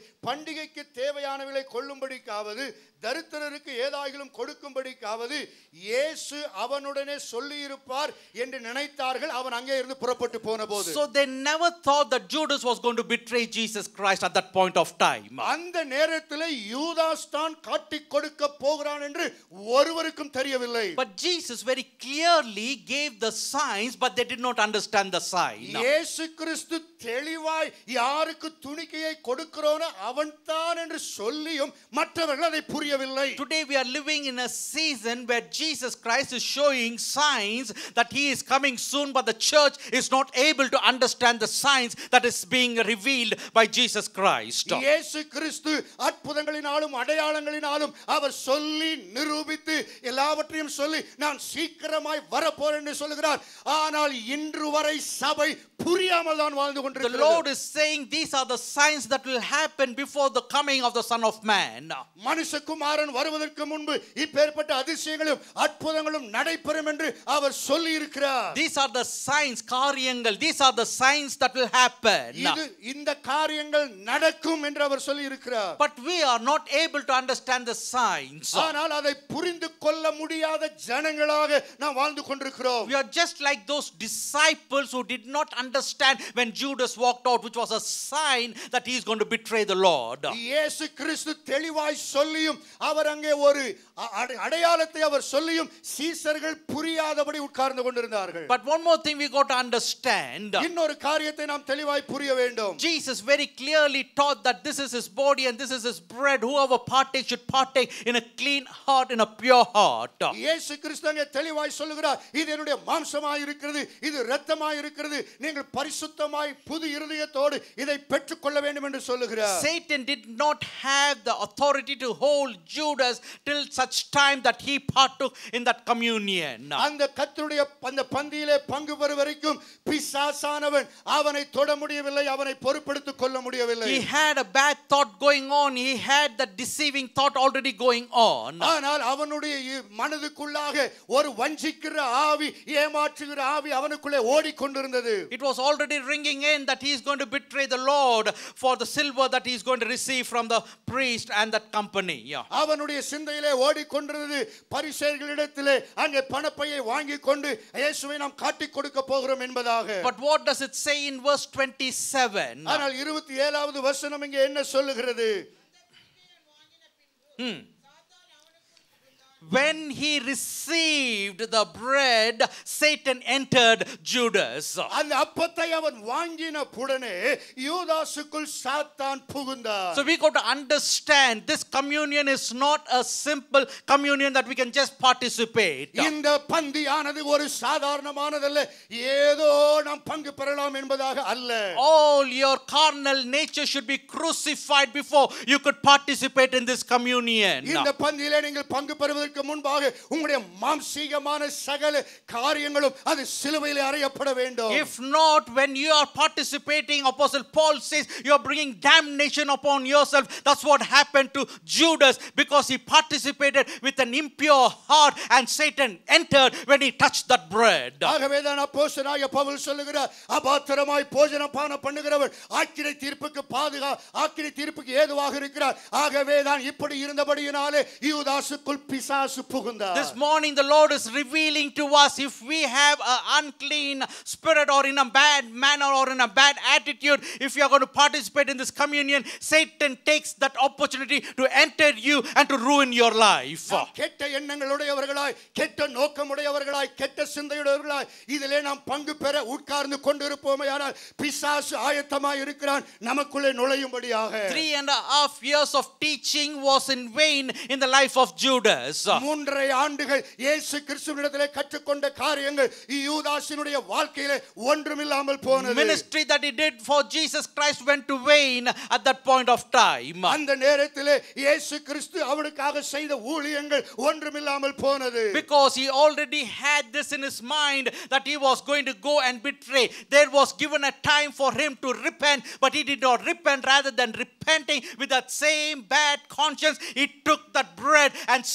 பண்டிகைக்கு தேவையானவைகளை கொள்ளும்படிக்காவது தரித்திரருக்கு ஏதாகிலும் கொடுக்கும்படிக்காவது இயேசு அவனுடனே சொல்லி இருப்பார் என்று நினைத்தார்கள். அவன் அங்கே இருந்து புறப்பட்டு போன போது. So they never thought that Judas was going to betray Jesus Christ at that point of time. அந்த நேரத்தில் யூதாஸ் தான் காட்டி கொடுக்க போகிறான் என்று ஒருவருக்கும் தெரியவில்லை. But Jesus very clearly gave the signs, but they did not understand the sign. இயேசு கிறிஸ்து தெளிவாய் யாருக்கு துணிக்கையை கொடுக்கிறோனோ அவன்தான் என்று சொல்லியும் மற்றவர்கள் அதை புரியவில்லை. Today we are living in a season where Jesus Christ is showing signs that he is coming soon, but the church is not able to understand the signs that is being revealed by Jesus Christ. இயேசு கிறிஸ்து அற்புதங்களினாலும் அடையாளங்களினாலும் அவர் சொல்லி நிரூபித்து எல்லாவற்றையும் சொல்லி நான் சீக்கிரமாய் வரப்போறேன் என்று சொல்கிறார். ஆனால் இன்று வரை சபை புரியாமல் தான் வாழ்ந்து கொண்டிருக்கிறது. The Lord is saying these are the signs that will happen before the coming of the Son of Man. மனுஷகுமாரன் வருவதற்கு முன்பு இப்பேற்பட்ட அதிசயங்களும் அற்புதங்களும் நடைபெறும் என்று அவர் சொல்லி இருக்கிறார். These are the signs, காரியங்கள், these are the signs that will happen. இது இந்த காரியங்கள் நடக்கும் என்று அவர் சொல்லி இருக்கிறார். But we are not able to understand the signs. ஆனால் அதை புரிந்து கொள்ள முடியாத ஜனங்களாக நாம் வாழ்ந்து கொண்டிருக்கிறோம். We are just like those disciples who did not understand when Judas walked out, which was a sign that he is going to betray the Lord. இயேசு கிறிஸ்து தெளிவாய் சொல்லியும் அவர் அங்கே ஒரு அடையாளத்தை அவர் சொல்லியும் சீசர்கள் புரியாதபடி உட்கார்ந்து கொண்டிருந்தார்கள். But one more thing we got to understand. இன்னொரு காரியத்தை நாம் தெளிவாய் புரிய வேண்டும். Jesus very clearly taught that this is his body and this is his bread. Whoever partakes should partake in a clean heart, in a pure heart. இயேசு கிறிஸ்து அங்கே தெளிவாய் சொல்லுகிறார், இது என்னுடைய மாம்சமாய் இருக்கிறது, இது இரத்தமாய் இருக்கிறது, நீங்கள் பரிசுத்தமாய் புது இருதயத்தோடு இதை பெற்றுக்கொள்ள வேண்டும் என்று சொல்லுகிறார். Satan did not have the authority to hold Judas till such time that he partook in that communion. அந்த கர்த்தருடைய அந்த பந்தியிலே பங்கு பெறும் வரைக்கும் பிசாசானவன் அவனை தொட முடியவில்லை, அவனை பொறுப்பெடுத்துக் கொள்ள முடியவில்லை. He had a bad thought going on. He had that deceiving thought already going on. ஆனால் அவனுடைய மனதுக்குள்ளாக ஒரு வஞ்சிக்கிற ஆவி, ஏமாற்றுகிற ஆவி அவனுக்குள்ளே ஓடிக்கொண்டிருந்தது. It was already ringing in that he is going to betray the Lord for the silver that he is going to receive from the priest and that company. Yeah. அவனுடைய சிந்தையிலே ஓடிக்கொண்டிருந்தது, பரிசேயர்களிடத்திலே அங்கே பணப்பையை வாங்கிக் கொண்டு இயேசுவை நாம் காட்டிக் கொடுக்க போகிறோம் என்பதாக. But what does it say in verse twenty-seven? ஆனால் இருபத்தி ஏழாவது வசனம் இங்கே என்ன சொல்லுகிறது? Hmm. When he received the bread, Satan entered Judas. அந்த அப்பத்தை அவன் வாங்கின உடனே யூதாசுக்குள் சாத்தான் புகுந்தார். So we got to understand this communion is not a simple communion that we can just participate. இந்த பந்தியானது ஒரு சாதாரணமானதல்ல, ஏதோ நாம் பங்கு பெறலாம் என்பதாக அல்ல. All your carnal nature should be crucified before you could participate in this communion. இந்த பந்தியிலே நீங்கள் பங்கு பெறுவதற்கு முன்பாக உங்களுடைய மாம்சீகமான சகல காரியங்களும் அது சிலுவையிலே அறையப்பட வேண்டும். If not, when you are participating, Apostle Paul says you are bringing damnation upon yourself. That's what happened to Judas, because he participated with an impure heart and Satan entered when he touched that bread. ஆகவே தான் அப்போஸ்தலனாகிய பவுல் சொல்லுகிறார், அபாத்திரமாய் போஜனம் பானம் பண்ணுகிறவர் ஆக்கினை தீர்ப்புக்கு பாதுகா ஆக்கினை தீர்ப்புக்கு ஏதுவாக இருக்கிறார். ஆகவே தான் இப்படி இருந்தபடியினாலே யூதாசுக்குள் பிசாசு புகுந்தார். This morning the Lord is revealing to us, if we have an unclean spirit or in a bad manner or in a bad attitude, if you are going to participate in this communion, Satan takes that opportunity to enter you and to ruin your life. கெட்ட எண்ணங்களுடையவர்களாய், கெட்ட நோக்கமுடையவர்களாய், கெட்ட சிந்தையுடையவர்களாய் இதிலே நாம் பங்கு பெற உட்கார்ந்து கொண்டிருப்போமேயானால் பிசாசு ஆயத்தமாய் இருக்கிறான் நமக்குள்ளே நுழையும்படியாக. Three and a half years of teaching was in vain in the life of Judas. மூன்றரை ஆண்டுகள் இயேசு கிறிஸ்துவினிடத்திலே கற்றுக்கொண்ட காரியங்கள் யூதாசினுடைய வாழ்க்கையிலே ஒன்றுமில்லாமல் போனது. Ministry that he did for Jesus Christ went to vain at that point of time. அந்த நேரத்திலே இயேசு கிறிஸ்து அவனுக்காக செய்த ஊழியங்கள் ஒன்றுமில்லாமல் போனது. Because he already had this in his mind that he was going to go and betray. There was given a time for him to repent, but he did not repent. Rather than repenting with that same bad conscience, he took that bread and Satan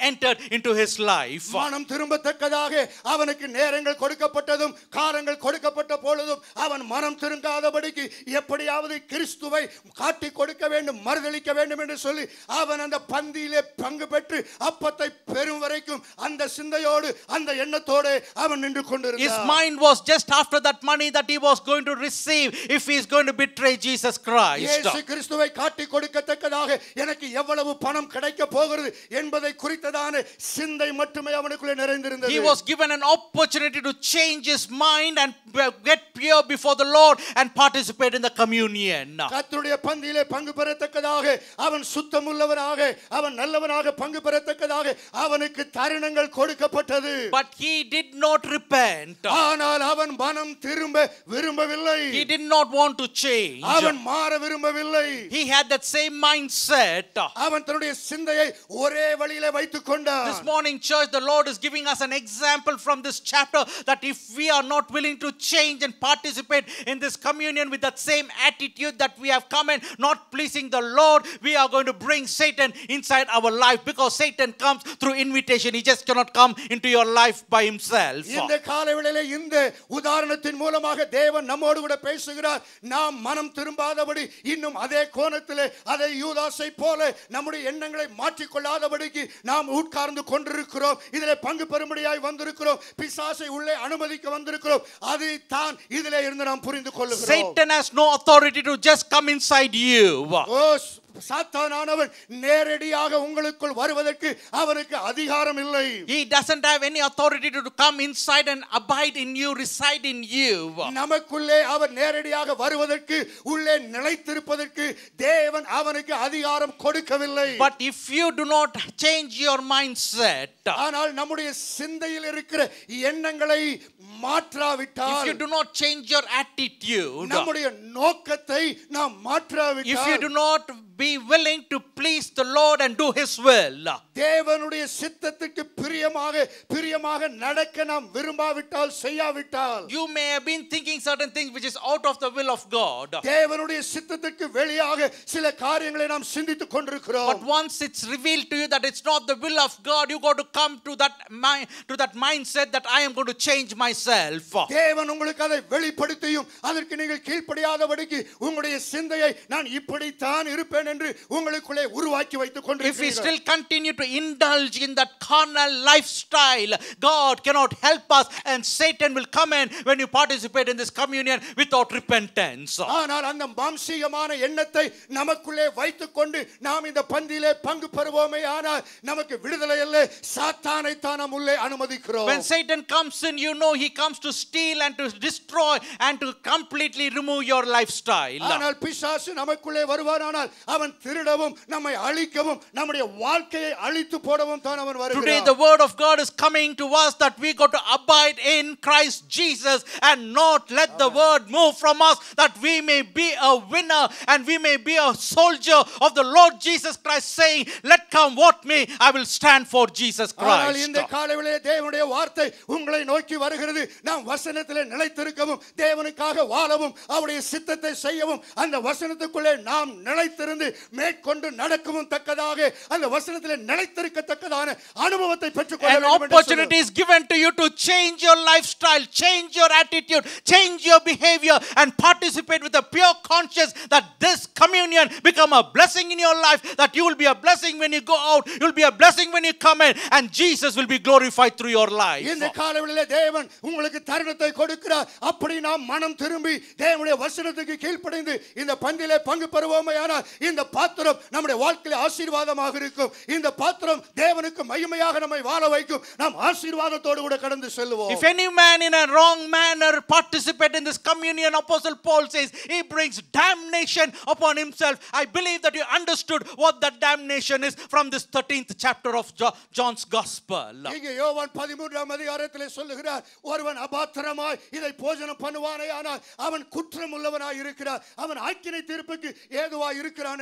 entered into his life. மனம் திரும்பத்தக்கதாக அவனுக்கு நேரங்கள் கொடுக்கப்பட்டதும் காலங்கள் கொடுக்கப்பட்ட பொழுதும் அவன் மனம் திரும்பாதபடிக்கு எப்படியாவது கிறிஸ்துவை காட்டி கொடுக்க வேண்டும், மறுதலிக்க வேண்டும் என்று சொல்லி அவன் அந்த பந்தியிலே பங்கு பெற்று அப்பத்தை பெறும் வரைக்கும் அந்த சிந்தையோடு அந்த எண்ணத்தோடு அவன் நின்று கொண்டிருந்தான். His mind was just after that money that he was going to receive if he is going to betray Jesus Christ. இயேசு கிறிஸ்துவை காட்டி கொடுக்கத்தக்கதாக எனக்கு எவ்வளவு பணம் கிடைக்க போகிறது என்பதை குறித்ததான சிந்தை மட்டுமே அவனுக்குள்ளே நிறைந்திருந்தது. He was given an opportunity to change his mind and get pure before the Lord and participate in the communion. கர்த்தருடைய பந்தியிலே பங்கு பெறத்தக்கதாக அவன் சுத்தமுள்ளவனாக அவன் நல்லவனாக பங்கு பெறத்தக்கதாக அவனுக்கு தருணங்கள் கொடுக்கப்பட்டது. But he did not repent. ஆனால் அவன் மனம் திரும்ப விரும்பவில்லை. He did not want to change. அவன் மாற விரும்பவில்லை. He had that same mindset. அவன் தன்னுடைய சிந்தையை ஒரே வழியிலே வைத்துக் கொண்டான். This morning, church, the Lord is giving us an example from this chapter that if we are not willing to change and participate in this communion with that same attitude that we have come in, not pleasing the Lord, we are going to bring Satan inside our life, because Satan comes through invitation. He just cannot come into your life by himself. இந்த காலைவேளையிலே இந்த உதாரணத்தின் மூலமாக தேவன் நம்மோடு கூட பேசுகிறார். நாம் மனம் திரும்பாதபடி இன்னும் அதே கோணத்திலே அதே யூதாசை போல நம்முடைய எண்ணங்களை மாற்றிக் கொள்ளாதபடிக்கு நாம் உட்கார்ந்து கொண்டிருக்கிறோம். இதிலே பங்கு பெறும்படியாய் வந்திருக்கிறோம். பிசாசை உள்ளே அனுமதிக்க வந்திருக்கிறோம். அதை தான் இதிலே இருந்து நாம் புரிந்து கொள்ளுகிறோம். Satan has no authority to just come inside you. Oh, சாத்தானானவன் நேரடியாக உங்களுக்குள் வருவதற்கு அவனுக்கு அதிகாரம் இல்லை. He doesn't have any authority to come inside and abide in you, reside in you. நமக்குள்ளே அவர் நேரடியாக வருவதற்கு உள்ளே நிலைத்திருப்பதற்கு தேவன் அவனுக்கு அதிகாரம் கொடுக்கவில்லை. But if you do not change your mindset, ஆனால் நம்முடைய சிந்தையில் இருக்கிற எண்ணங்களை மாற்றாவிட்டால், if you do not change your attitude, நம்முடைய நோக்கத்தை நாம் மாற்றாவிட்டால், if you do not be willing to please the Lord and do his will, தேவனுடைய சித்தத்துக்கு பிரியமாக பிரியமாக நடக்க நாம் விரும்பாவிட்டால், செய்யாவிட்டால், you may have been thinking certain things which is out of the will of God. தேவனுடைய சித்தத்துக்கு வெளியாக சில காரியங்களை நாம் சிந்தித்துக் கொண்டிருக்கிறோம். But once it's revealed to you that it's not the will of God, you got to come to that mind, to that mindset that I am going to change myself. தேவன் உங்களுக்கு அதை வெளிப்படுத்தியும் அதற்கு நீங்கள் கீழ்ப்படியாதபடிக்கு உங்களுடைய சிந்தையை நான் இப்படித்தான் இருப்பேன் என்று உங்களுக்குள்ளே உருவாக்கி வைத்துக் கொண்டிருக்கிறீர்கள். If we still continue to indulge in that carnal lifestyle, God cannot help us, and Satan will come in when you participate in this communion without repentance. ஆனால் அந்த மாம்சீகமான எண்ணத்தை நமக்குள்ளே வைத்துக் கொண்டு நாம் இந்த பந்தியிலே பங்கு பெறுவோமே ஆனால் நமக்கு விடுதலை இல்லை. சாத்தானை தான் நாம் உள்ளே அனுமதிக்கிறோம். When Satan comes in, you know he comes to steal and to destroy and to completely remove your lifestyle. ஆனால் பிசாசு நமக்குள்ளே வருவாரானால் அவன் திருடவும் நம்மை அழிக்கவும் நம்முடைய வாழ்க்கையை அழித்து போடவும் தான் அவன் வருகிறான். Today the word of God is coming to us that we got to abide in Christ Jesus and not let the word move from us, that we may be a winner and we may be a soldier of the Lord Jesus Christ, saying, let come what may, I will stand for Jesus Christ. ஆனால் இந்த காலையிலே தேவனுடைய வார்த்தை உங்களை நோக்கி வருகிறது. நாம் வசனத்திலே நிலைத்திருக்கவும் தேவனுக்காக வாழவும் அவருடைய சித்தத்தை செய்யவும் அந்த வசனத்துக்குள்ளே நாம் நிலைத்திருந்து மேற்கொண்டு நடக்கவும் தக்கதாக அந்த வசனத்திலே நிலைத்திருக்கத்தக்கதான அனுபவத்தை பெற்றுக்கொள்ள வேண்டும். An opportunity is given to you to change your lifestyle, change your attitude, change your behavior, and participate with a pure conscience that this communion become a blessing in your life, that you will be a blessing when you go out, you will be a blessing when you come in, and Jesus will be glorified through your life. இந்த காலையிலே தேவன் உங்களுக்கு தருணத்தை கொடுக்கிறார். அப்படி நாம் மனம் திரும்பி தேவனுடைய வசனத்துக்கு கீழ்ப்படிந்து இந்த பந்தியிலே பங்கு பெறுவோமேயானால் இந்த பாத்திரம் நம்முடைய வாழ்க்கையிலே ஆசீர்வாதமாக இருக்கும். இந்த பாத்திரம் தேவனுக்கு மகிமையாக நம்மை வாழ வைக்கும். நாம் ஆசீர்வாதத்தோடு கூட கடந்து செல்வோம். If any man in a wrong manner participate in this communion, Apostle Paul says he brings damnation upon himself. I believe that you understood what that damnation is from this thirteenth chapter of John's Gospel. இங்கே யோவான் பதிமூன்றாம் அதிகாரத்திலே சொல்லுகிறார், ஒருவன் அபாத்திரமாய் இதை போஜனம் பண்ணுவானேயானால் அவன் குற்றம் உள்ளவனாய் இருக்கிறார், அவன் ஆக்கினை தீர்ப்புக்கு ஏதுவாய் இருக்கிறான்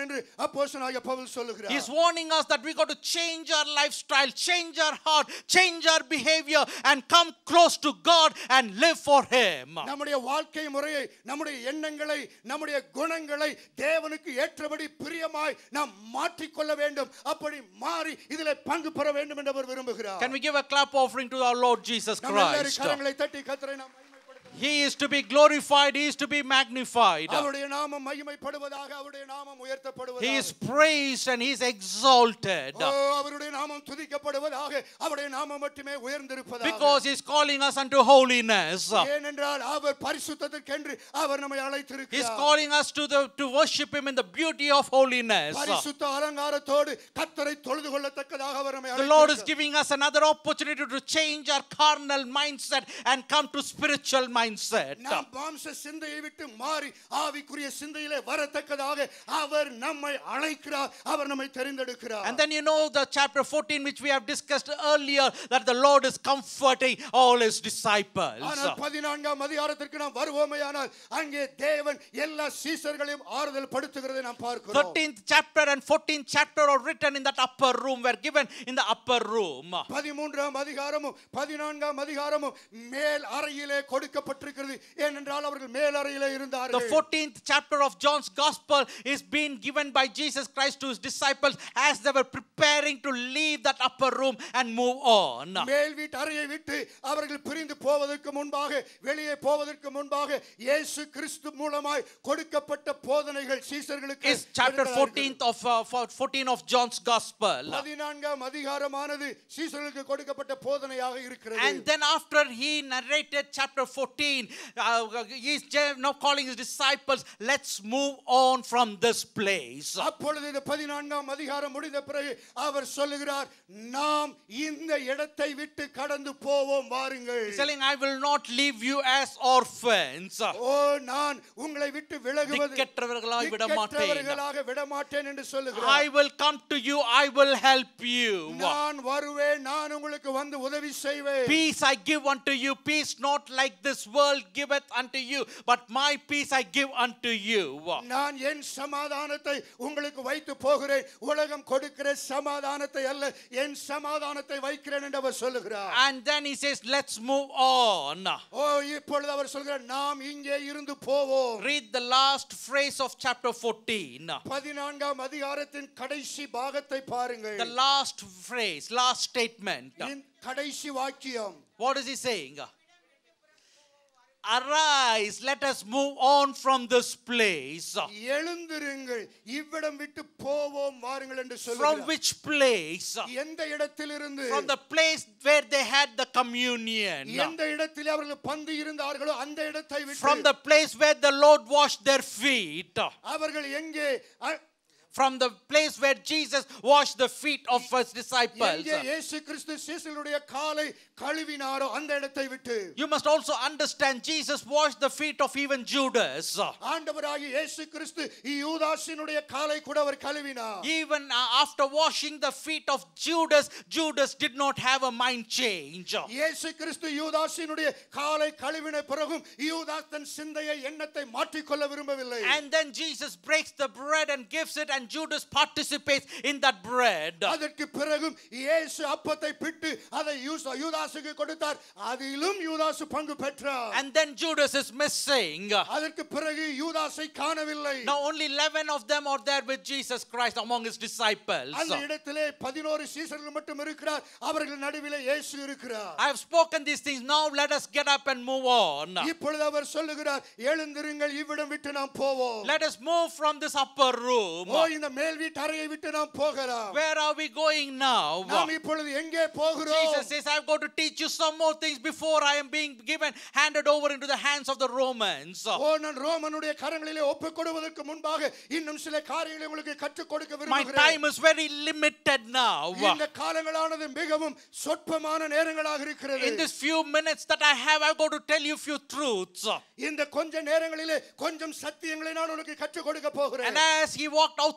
என்று அப்போஸ்தலனாகிய பவுல் சொல்லுகிறார். He's warning us that we got to change our lifestyle, change our heart, change our behavior and come close to God and live for him. நம்முடைய வாழ்க்கை முறையை, நம்முடைய எண்ணங்களை, நம்முடைய குணங்களை தேவனுக்கு ஏற்றபடி பிரியமாய் நாம் மாற்றிக் கொள்ள வேண்டும். அப்படி மாறி இதிலே பங்கு பெற வேண்டும் என்று அவர் விரும்புகிறார். Can we give a clap offering to our Lord Jesus Christ? கரங்களை தட்டி கர்த்தரை நாம் He is to be glorified, he is to be magnified. அவருடைய நாமம் மகிமைப்படுவதாக, அவருடைய நாமம் உயர்த்தப்படுவதாக. He is praised and he is exalted. அவருடைய நாமம் துதிக்கப்படுவதாக, அவருடைய நாமம் மட்டுமே உயர்ந்திருப்பதாக. Because he is calling us unto holiness. ஏனென்றால் அவர் பரிசுத்தத்திற்கென்று அவர் நம்மை அழைத்திருக்கிறார். He is calling us to the to worship him in the beauty of holiness. பரிசுத்த அலங்காரத்தோடு கர்த்தரை தொழுது கொள்ளத்தக்கதாக அவர் நம்மை அழைத்திருக்கிறார். The Lord is giving us another opportunity to change our carnal mindset and come to spiritual mindset. நாம் மாம்ச சிந்தையை விட்டு மாறி ஆவிக்குரிய சிந்தையிலே வரத்தக்கதாக அவர் நம்மை அழைக்கிறார், அவர் நம்மை தெரிந்தெடுக்கிறார். And then you know the chapter fourteen which we have discussed earlier, that the Lord is comforting all his disciples. ஆனால் பதினான்காம் அதிகாரத்திற்கு நாம் வருவோமேயானால் அங்கே தேவன் எல்லா சீஷர்களையும் ஆறுதல் படுத்துகிறதை நாம் பார்க்கிறோம். thirteenth chapter and fourteenth chapter are written in that upper room, were given in the upper room. பதிமூன்றாம் அதிகாரமும் பதினான்காம் அதிகாரமும் மேல் அறையிலே கொடுக்கப்பட்டிருக்கிறது. ஏனென்றால் அவர்கள் மேல் அறையிலே இருந்தார்கள். The fourteenth chapter of John's gospel is being given by Jesus Christ to his disciples as they were preparing to leave that upper room and move on. மேல் வீட்டு அறையை விட்டு அவர்கள் பிரிந்து போவதற்கு முன்பாக, வெளியே போவதற்கு முன்பாக இயேசு கிறிஸ்து மூலமாய் கொடுக்கப்பட்ட போதனைகள் சீஷர்களுக்கு is chapter fourteenth of uh, fourteen of John's gospel. பதினான்காம் அதிகாரமானது சீஷர்களுக்கு கொடுக்கப்பட்ட போதனையாக இருக்கிறது. And then after he narrated chapter fourteen, uh, he is now calling his disciples, let's move on from this place. அப்பொழுது இந்த பதினான்காம் அதிகாரம் முடிந்த பிறகு அவர் சொல்லுகிறார், நாம் இந்த இடத்தை விட்டு கடந்து போவோம் வாருங்கள். He's telling, I will not leave you as orphans. ஓ நான் உங்களை விட்டு விலகுவது திக்கற்றவர்களாய் விட மாட்டேன். திக்கற்றவர்களாக விட மாட்டேன் என்று சொல்லுகிறார். I will come to you, I will help you. நான் வருவேன், நான் உங்களுக்கு வந்து உதவி செய்வேன். Peace I give unto you, peace not like this world giveth unto you, but my peace I give unto you. நான் என் சமாதானத்தை உங்களுக்கு வைத்து போகிறேன், உலகம் கொடுக்கிற சமாதானத்தை அல்ல, என் சமாதானத்தை வைக்கிறேன் என்று அவர் சொல்லுகிறார். And then he says, let's move on. ஓ இப்பொழுது அவர் சொல்கிறார், நாம் இங்கே இருந்து போவோம். Read the last phrase of chapter fourteen. பதினான்காம் அதிகாரத்தின் கடைசி பாகத்தை பாருங்கள். The last phrase, last statement. கடைசி வாக்கியம். What is he saying? Arise, let us move on from this place. எழுந்திருங்கள், இவ்விடம் விட்டு போவோம் வாருங்கள் என்று சொல்லுகிறார். From which place? எந்த இடத்திலிருந்து? From the place where they had the communion. எந்த இடத்திலே அவர்கள் பந்தி இருந்தார்களோ அந்த இடத்தை விட்டு. From the place where the Lord washed their feet. அவர்கள் எங்கே? From the place where Jesus washed the feet of his disciples. எங்கே இயேசு கிறிஸ்து சீஷர்களுடைய காலை கழுவினாரோ அந்த இடத்தை விட்டு. You must also understand Jesus washed the feet of even Judas. ஆண்டவராகிய இயேசு கிறிஸ்து யூதாசினுடைய காலை கூட அவர் கழுவினார். Even after washing the feet of Judas, Judas did not have a mind change. இயேசு கிறிஸ்து யூதாசினுடைய காலை கழுவின பிறகும் யூதாஸ் தன் சிந்தையை எண்ணத்தை மாற்றிக் கொள்ள விரும்பவில்லை. And then Jesus breaks the bread and gives it, and Judas participates in that bread. அதற்கு பிறகும் இயேசு அப்பத்தை பிட்டு அதை யூதாசுக்கு கொடுத்தார், அதிலும் யூதாஸ் பங்கு பெற்றார். And then Judas is missing. அதற்கு பிறகு யூதாசை காணவில்லை. Now only eleven of them are there with Jesus Christ among his disciples. அந்த இடத்திலே பதினொரு சீஷர்கள் மட்டும் இருக்கிறார், அவர்கள் நடுவிலே இயேசு இருக்கிறார். I have spoken these things, now let us get up and move on. இப்பொழுது அவர் சொல்லுகிறார், எழுந்திருங்கள், இவ்விடம் விட்டு நாம் போவோம். Let us move from this upper room. இந்த மேல் வீட்டு அறையை விட்டு நாம் போகலாம். Where are we going now? நாம் இப்பொழுது எங்கே போகிறோம்? Jesus says, I've got to teach you some more things before I am being given handed over into the hands of the Romans. ஓ நான் ரோமனுடைய கரங்களிலே ஒப்புக்கொடுவதற்கு முன்பாக இன்னும் சில காரியங்களை உங்களுக்கு கற்றுக் கொடுக்க விரும்புகிறேன். My time is very limited now. இந்த காலங்களானது மிகவும் சொற்பமான நேரங்களாக இருக்கிறது. In this few minutes that I have, I've got to tell you few truths. இந்த கொஞ்ச நேரங்களிலே கொஞ்சம் சத்தியங்களை நான் உங்களுக்கு கற்றுக் கொடுக்க போகிறேன். And as he walked outside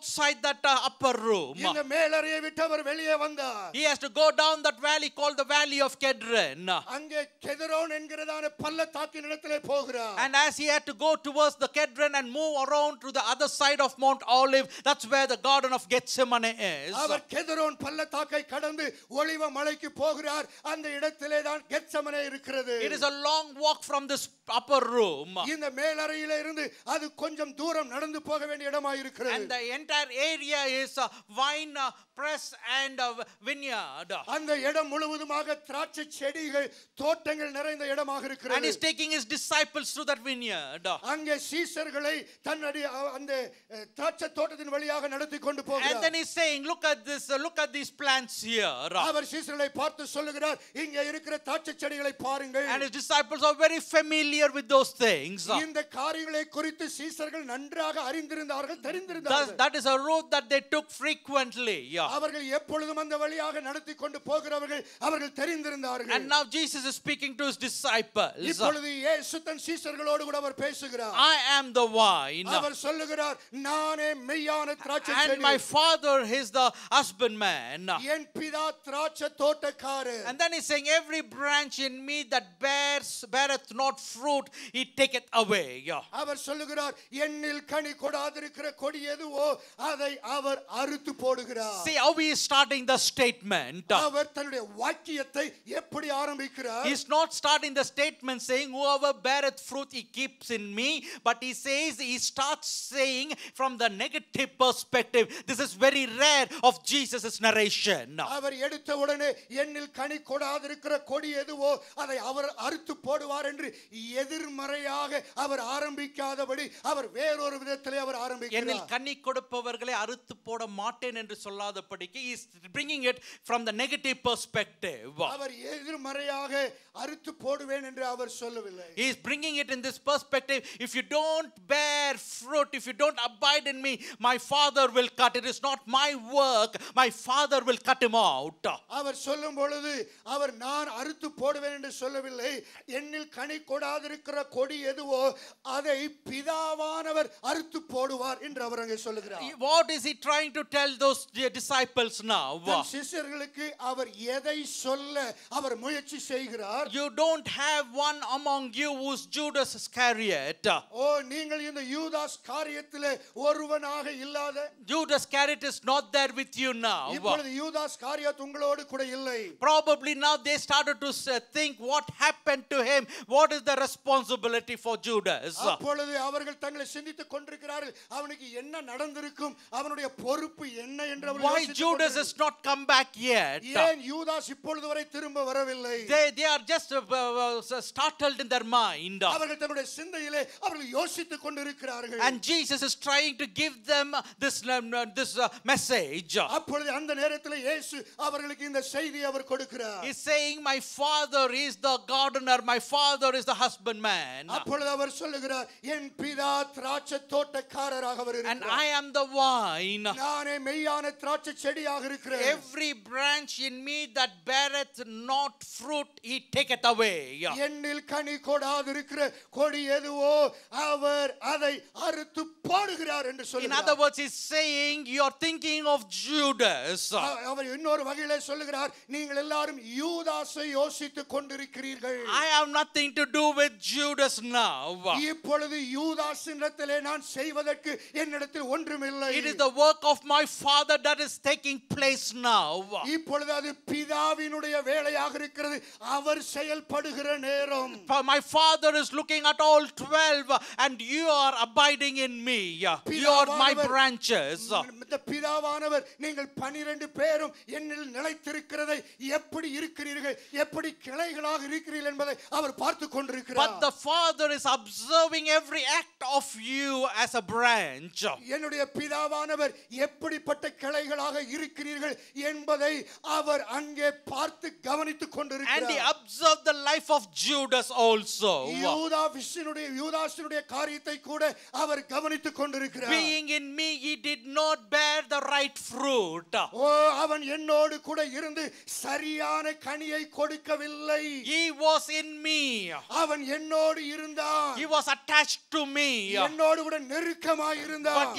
outside that uh, upper room. இந்த மேலறையை விட்டு அவர் வெளியே வந்தார். He has to go down that valley called the valley of Kedron. அங்கே கெதரோன் என்கிறதான பள்ளத்தாக்கின் இடத்திலே போகிறார். And as he had to go towards the Kedron and move around to the other side of Mount Olive, that's where the garden of Gethsemane is. அவர் கெதரோன் பள்ளத்தாக்கை கடந்து ஒலிவ மலைக்கு போகிறார். அந்த இடத்திலே தான் கெத்செமனே இருக்கிறது. It is a long walk from this upper room. இந்த மேலறையிலே இருந்து அது கொஞ்சம் தூரம் நடந்து போக வேண்டிய இடமாய் இருக்கிறது. And the entire area is a vine uh, press and a vineyard. அந்த இடம் முழுவதுமாக திராட்சை செடிகள் தோட்டங்கள் நிறைந்த இடமாக இருக்கிறது. And he's taking his disciples to that vineyard. அங்கே சீஷர்களை தன்னுடைய அந்த திராட்சை தோட்டத்தின் வழியாக நடத்தி கொண்டு போகிறார். And then he's saying, look at this, uh, look at these plants here. அவர் சீஷர்களை பார்த்து சொல்லுகிறார், இங்கே இருக்கிற திராட்சை செடிகளை பாருங்கள். And his disciples are very familiar with those things. இந்த காரியங்களை குறித்து சீஷர்கள் நன்றாக அறிந்திருந்தார்கள், தெரிந்திருந்தார்கள். That is a route that they took frequently. அவர்கள் எப்பொழுதும் அந்த வழியாக நடத்தி கொண்டு போகிறவர்கள், அவர்கள் தெரிந்திருந்தார்கள். And now Jesus is speaking to his disciples. இப்பொழுது இயேசு தன் சீஷர்களோடு கூட அவர் பேசுகிறார். I am the vine. அவர் சொல்லுகிறார், நானே மெய்யான திராட்சை செடி. And my Father is the husbandman. என் பிதா திராட்சை தோட்டக்காரர். And then he's saying, every branch in me that bears beareth not fruit, he taketh away. அவர் சொல்லுகிறார், என்னில் கனி கொடாதிருக்கிற கொடி எதுவோ அதை அவர் அறுத்து போடுகிறார். See how he is starting the statement. அவர் தன்னுடைய வாக்கியத்தை எப்படி ஆரம்பிக்கிறார்? He is not starting the statement saying, whoever beareth fruit he keeps in me, but he says, he starts saying from the negative perspective. This is very rare of Jesus' narration. அவர் எடுத்த உடனே என்னில் கனி கொடாதிருக்கிற கொடி எதுவோ அதை அவர் அறுத்து போடுவார் என்று எதிர்மறையாக அவர் ஆரம்பிக்காதபடி அவர் வேறொரு விதத்திலே அவர் ஆரம்பிக்கிறார். என்னில் கனி கொடுப்பவர்களை அறுத்து போட மாட்டேன் என்று சொல்லாதபடிக்கு he is bringing it from the negative perspective. அவர் எதிர்மறையாக அறுத்து போடுவேன் என்று அவர் சொல்லவில்லை. He is bringing it in this perspective. If you don't bear fruit, if you don't abide in me, my Father will cut. It is not my work. My Father will cut him out. அவர் சொல்லும் பொழுது அவர் நான் அறுத்து போடுவேன் என்று சொல்லவில்லை. என்னில் கனி கொடாதிருக்கிற கொடி எதுவோ அதை பிதாவானவர் அறுத்து போடுவார் என்று அவர் அங்கே சொல்லுகிறார். What is he trying to tell those disciples now? சிஷ்யர்களுக்கு அவர் எதை சொல்ல அவர் முயற்சி செய்கிறார்? You don't have one among you who's Judas Iscariot. ஓ நீங்கள் இந்த யூதாஸ் காரியத்திலே ஒருவனாக இல்லாத Judas Iscariot is not there with you now. இப்பொழுது யூதாஸ் காரியத் உங்களோடு கூட இல்லை. Probably now they started to think what happened to him. What is the responsibility for Judas? அப்பொழுது அவர்கள் தங்களை சிந்தித்துக் கொண்டிருக்கிறார்கள், அவனுக்கு என்ன நடந்திருக்கும், அவனுடைய பொறுப்பு என்ன என்று அவர்கள் Why Judas has not come back yet? ஏன் யூதாஸ் இப்பொழுது வரை திரும்ப வரவில்லை? They they are just uh, uh, startled in their mind. அவர்கள் தங்களுடைய சிந்தையிலே அவர்கள் யோசித்துக் கொண்டிருக்கிறார்கள். And Jesus is trying to give them this um, this uh, message. அப்பொழுது அந்த நேரத்தில் இயேசு அவர்களுக்கு இந்த செய்தியை அவர் கொடுக்கிறார். He is saying, my Father is the gardener, my Father is the husbandman. அப்பொழுது அவர் சொல்லுகிறார், என் பிதா திராட்சை தோட்டக்காரராக அவர் இருக்கிறார். And I am the vine. நானே மெய்யான திராட்சை செடியாக இருக்கிறேன். Every branch in me that beareth not fruit he taketh away. என்னில் கனி கொடாதிருக்கிற கொடி எதுவோ அவர் அதை அறுத்து போடுகிறார் என்று சொல்லுகிறார். In other words, he is saying, you are thinking of Judas. அவர் இன்னொரு வகையிலே சொல்லுகிறார், நீங்கள் எல்லாரும் யூதாசை யோசித்துக் கொண்டிருக்கிறீர்கள். I have nothing to do with Judas now. இப்பொழுது யூதாசினிடத்திலே நான் செய்வதற்கு என்னிடத்தில் ஒன்றுமில்லை. It is the work of my Father that is taking place now. இப்பொழுது அது பிதாவினுடைய வேலையாக இருக்கிறது, அவர் செயல்படுகிற நேரம். My Father is looking at all twelve and you are abiding in me. You are my branches. இந்த பிதாவானவர் நீங்கள் பன்னிரண்டு பேரும் என்னில் நிலைத்திருக்கிறதை எப்படி இருக்கிறீர்கள், எப்படி கிளைகளாக இருக்கிறீர்கள் என்பதை அவர் பார்த்து கொண்டிருக்கிறார். But the Father is observing every act of you as a branch. என்னுடைய பிதாவானவர் எப்படிப்பட்ட கிளைகளாக இருக்கிறீர்கள் என்பதை அவர் அங்கே பார்த்து கவனித்துக் கொண்டிருக்கிறார். And he observed the life of Judas also. யூதாவினுடைய யூதாசினுடைய காரியத்தை கூட அவர் கவனித்துக் கொண்டிருக்கிறார். Being in me he did not bear the right fruit. ஓ அவன் என்னோடு கூட இருந்து சரியான கனியை கொடுக்கவில்லை. He was in me. அவன் என்னோடு இருந்தான். He was attached to me. என்னோடு கூட நெருக்கமாய் இருந்தான். But he was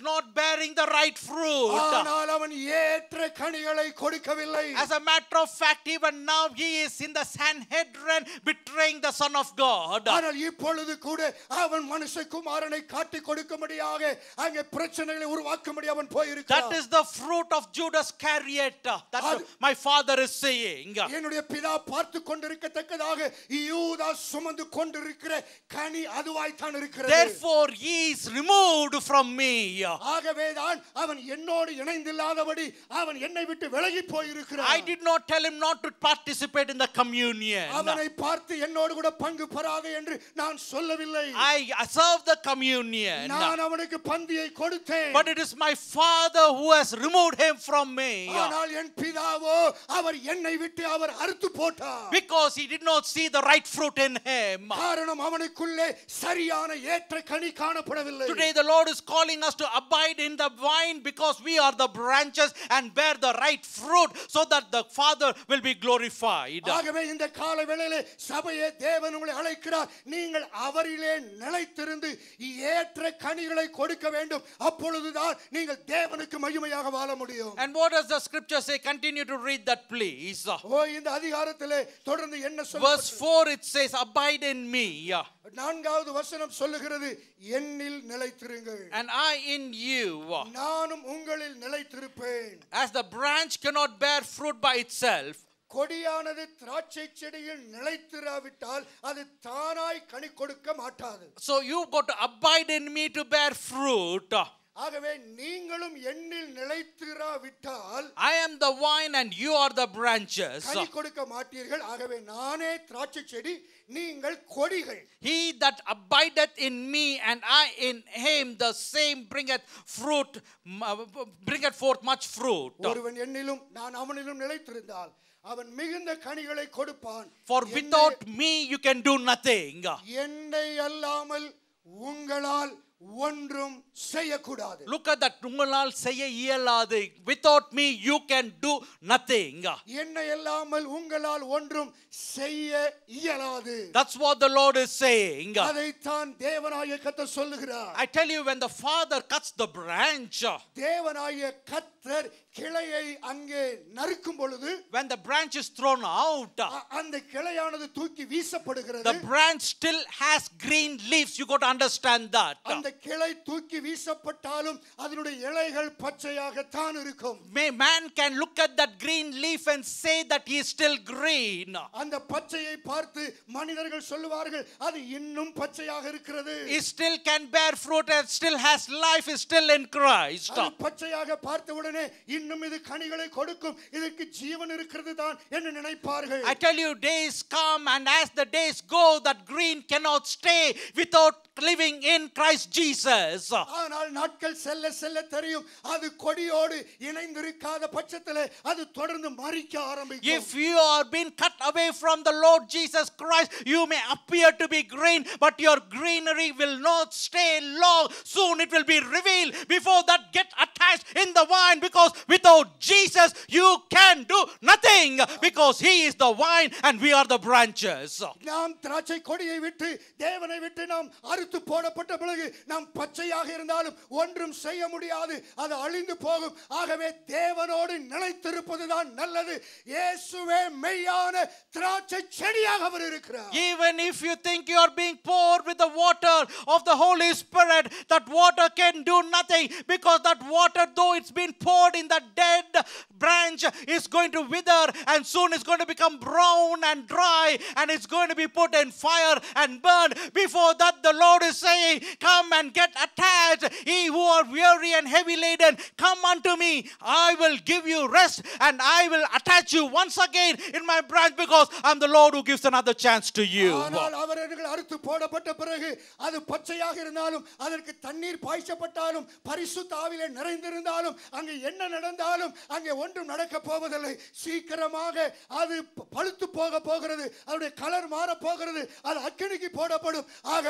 not bearing the right fruit. ஆனால் அவன் ஏற்ற கனிகளை கொடுக்கவில்லை. As a matter of fact, even now he is in the Sanhedrin betraying the Son of God. ஆனால் இப்பொழுது கூட அவன் மனுஷகுமாரனை காட்டிக் கொடுக்கும்படியாக அங்கே பிரச்சனைகளை உருவாக்கும்படி அவன் போயிருக்கிறான். That is the fruit of Judas Iscariot. That's what my father is saying. என்னுடைய பிதா பார்த்து கொண்டிருக்கத்தக்கதாக யூதாஸ் சுமந்து கொண்டிருக்கிற கனி அதுவாய் தான் இருக்கிறது. Therefore he is removed from me. ஆகவேதான் அவன் என்னோடு இணைந்தில்லாதபடி அவன் என்னை விட்டு விலகி போயிருக்கிறான். I did not tell him not to participate in the communion. அவனை பார்த்து என்னோடு கூட பங்கு பெறாதே என்று நான் சொல்லவில்லை. I serve the communion. நான் அவனுக்கு பந்தியை கொடுத்தேன். But it is my father who has removed him from me. ஆனால் என் பிதாவோ அவர் என்னை விட்டு அவர் அறுத்து போட்டார். Because he did not see the right fruit in him. காரணம் அவனுக்குள்ளே சரியான ஏற்ற கனி காணப்படவில்லை. Today the Lord is calling us to abide in the vine because we are the branches and bear the right fruit so that the Father will be glorified. ஆகவே இந்த கால வேளையிலே சபையே தேவன் உங்களை அழைக்கிறார். நீங்கள் அவரிலே நிலைத்திருந்து ஏற்ற கனிகளை கொடுக்க வேண்டும். அப்பொழுதுதான் நீங்கள் தேவனுக்கு மகிமையாக வாழ முடியும். And what does the scripture say? Continue to read that, please. ஓ இந்த அதிகாரத்திலே தொடர்ந்து என்ன சொல்லுகிறது? Verse four it says, abide in me. நான்காவது வசனம் சொல்லுகிறது, என்னில் நிலைத்திருங்கள். And I in you. நானும் உங்களில் நிலைத்திருப்பேன். As the branch cannot bear fruit by itself, கொடியானது திராட்சை செடியில் நிலைத்திராவிட்டால் அது தானாய் கனி கொடுக்க மாட்டாது. so you've got to abide in me to bear fruit. ஆகவே நீங்களும் என்னில் நிலைத்திராவிட்டால் I am the vine and you are the branches. கனி கொடுக்க மாட்டீர்கள். ஆகவே நானே திராட்சை செடி, நீங்கள் கொடிகள். He that abideth in me and I in him, the same bringeth fruit, bringeth forth much fruit. ஒருவன் என்னிலும் நான் அவனிலும் நிலைத்திருந்தால் அவன் மிகுந்த கனிகளை கொடுப்பான். For without me you can do nothing. என்னை அல்லாமல் உங்களால் ஒன்றும் செய்யக்கூடாது. Look at that. உங்களால் செய்ய இயலாது. Without me you can do nothing. என்னை அல்லாமல் உங்களால் ஒன்றும் செய்ய இயலாது. That's what the Lord is saying. அதைத்தான் தேவனாகிய கர்த்தர் சொல்லுகிறார். I tell you, when the Father cuts the branch, தேவனாகிய கர்த்தர் கிளையை அங்கே நறுக்கும் பொழுது, when the branch is thrown out, அந்த கிளையானது தூக்கி வீசப்படுகிறது. the branch still has green leaves. You got to understand that. அந்த கிளை தூக்கி வீசப்பட்டாலும் அதனுடைய இலைகள் பச்சையாக தான் இருக்கும். Man can look at that green leaf and say that he is still green. அந்த பச்சையை பார்த்து மனிதர்கள் சொல்லுவார்கள் அது இன்னும் பச்சையாக இருக்கிறது. He still can bear fruit and still has life, is still in Christ. அது பச்சையாக பார்த்த உடனே இன்னும் இது கனிகளை கொடுக்கும், இதற்கு ஜீவன் இருக்கிறது தான் என்று நினைப்பார்கள். I tell you, days come and as the days go, that green cannot stay without living in Christ Jesus. ஆனால் நாட்கள் செல்ல செல்ல தெரியும் அது கொடியோடு இணைந்திருக்காத பட்சத்திலே அது தொடர்ந்து மரிக்க ஆரம்பிக்கும். If you are being cut away from the Lord Jesus Christ, you may appear to be green, but your greenery will not stay long. Soon it will be revealed. Before that, get attached in the vine, because without Jesus you can do nothing, because he is the vine and we are the branches. நாம் திராட்சை கொடியை விட்டு தேவனை விட்டு நாம் அறுத்து போடப்பட்ட பிறகு நாம் பச்சையாக இருந்தாலும் ஒன்றும் செய்ய முடியாது, அது அழிந்து போகும். ஆகவே தேவனோடு நிலைத்திருப்பதுதான் நல்லது. இயேசுவே மெய்யான திராட்சை செடியாக அவர் இருக்கிறார். Even if you think you are being poured with the water of the Holy Spirit, that water can do nothing, because that water, though it's been poured in the dead branch, is going to wither and soon it's going to become brown and dry and it's going to be put in fire and burned. Before that, the Lord is saying, come and get attached, ye who are weary and heavy laden, come unto me, I will give you rest and I will attach you once again in my branch, because I'm the Lord who gives another chance to you. ஆனால் அவர்கள் அறுத்து போடப்பட்ட பிறகு அது பச்சையாக இருந்தாலும் அதற்கு தண்ணீர் பாய்ச்சப்பட்டாலும் பரிசுத்த ஆவியிலே நிறைந்திருந்தாலும் அங்கே என்ன நடந்தாலும் அங்கே ஒன்றும் நடக்க போவதில்லை. சீக்கிரமாக அது பழுத்து போக போகிறது, அதனுடைய கலர் மாற போகிறது, அது அக்கினிக்கு போடப்படும். ஆகவே அதை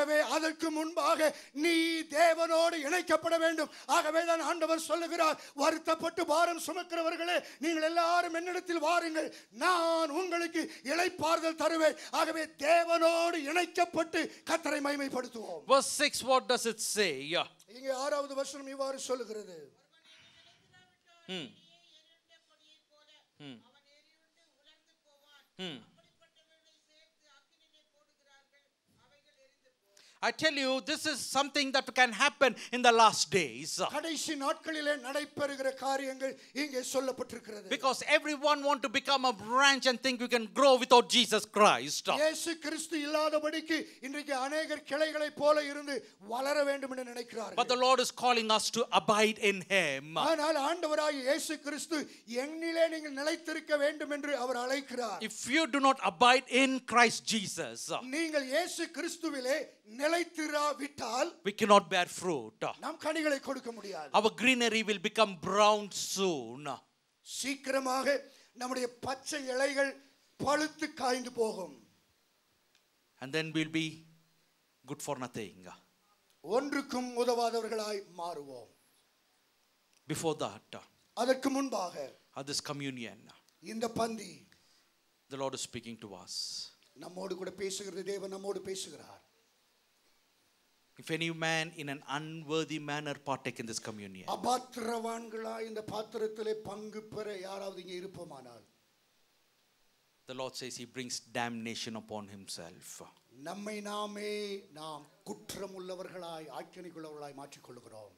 அதற்கு முன்பாக நீ தேவனோடு இணைக்கப்பட வேண்டும். ஆகவே தான் ஆண்டவர் சொல்லுகிறார், வருத்தப்பட்டு பாரம் சுமக்கிறவர்களே நீங்கள் எல்லாரும் என்னிடத்தில் வாருங்கள், நான் உங்களுக்கு இளைப்பாறுதல் தருவேன். ஆகவே தேவனோடு இணைக்கப்பட்டு கர்த்தரை மகிமைப்படுத்துவோம். Verse six, what does it say? Yeah. இங்கே ஆறாவது வசனம் இவ்வாறு சொல்லுகிறது. Hmm. Hmm. Hmm. I tell you, this is something that can happen in the last days. கடைசி நாட்களிலே நடைபெறுகிற காரியங்கள் இங்கே சொல்லப்பட்டிருக்கிறது. Because everyone want to become a branch and think you can grow without Jesus Christ. இயேசு கிறிஸ்து இல்லாதபடிக்கு இன்றைக்கு अनेகர் கிளைகளைப் போல இருந்து வளர வேண்டும் என்று நினைக்கிறார்கள். But the Lord is calling us to abide in him. ஆனால் ஆண்டவராகிய இயேசு கிறிஸ்து என்னிலே நீங்கள் நிலைத்திருக்க வேண்டும் என்று அவர் அழைக்கிறார். If you do not abide in Christ Jesus, நீங்கள் இயேசு கிறிஸ்துவிலே நிலைத்திராவிட்டால் we cannot bear fruit. நாம் கனிகளை கொடுக்க முடியாது. Our greenery will become brown soon. சீக்கிரமாக நம்முடைய பச்சை இலைகள் பழுத்து காய்ந்து போகும். And then we'll be good for nothing. ஒன்றுக்கும் உதவாதவர்களாய் மாறுவோம். Before that, அதற்கு முன்பாக at this communion, இந்த பந்தி, the Lord is speaking to us. நம்மோடு கூட பேசுகிறது, தேவன் நம்மோடு பேசுகிறார். If any man in an unworthy manner partake in this communion, அபாத்திரவான்களாய் இந்த பாத்திரத்திலே பங்கு பெற யாராவது இங்கே இருப்போமானால், the Lord says he brings damnation upon himself. நம்மை நாமே நாம் குற்றம் உள்ளவர்களாய் ஆக்கினைக்குள்ளவர்களாய் மாற்றிக் கொள்கிறோம்.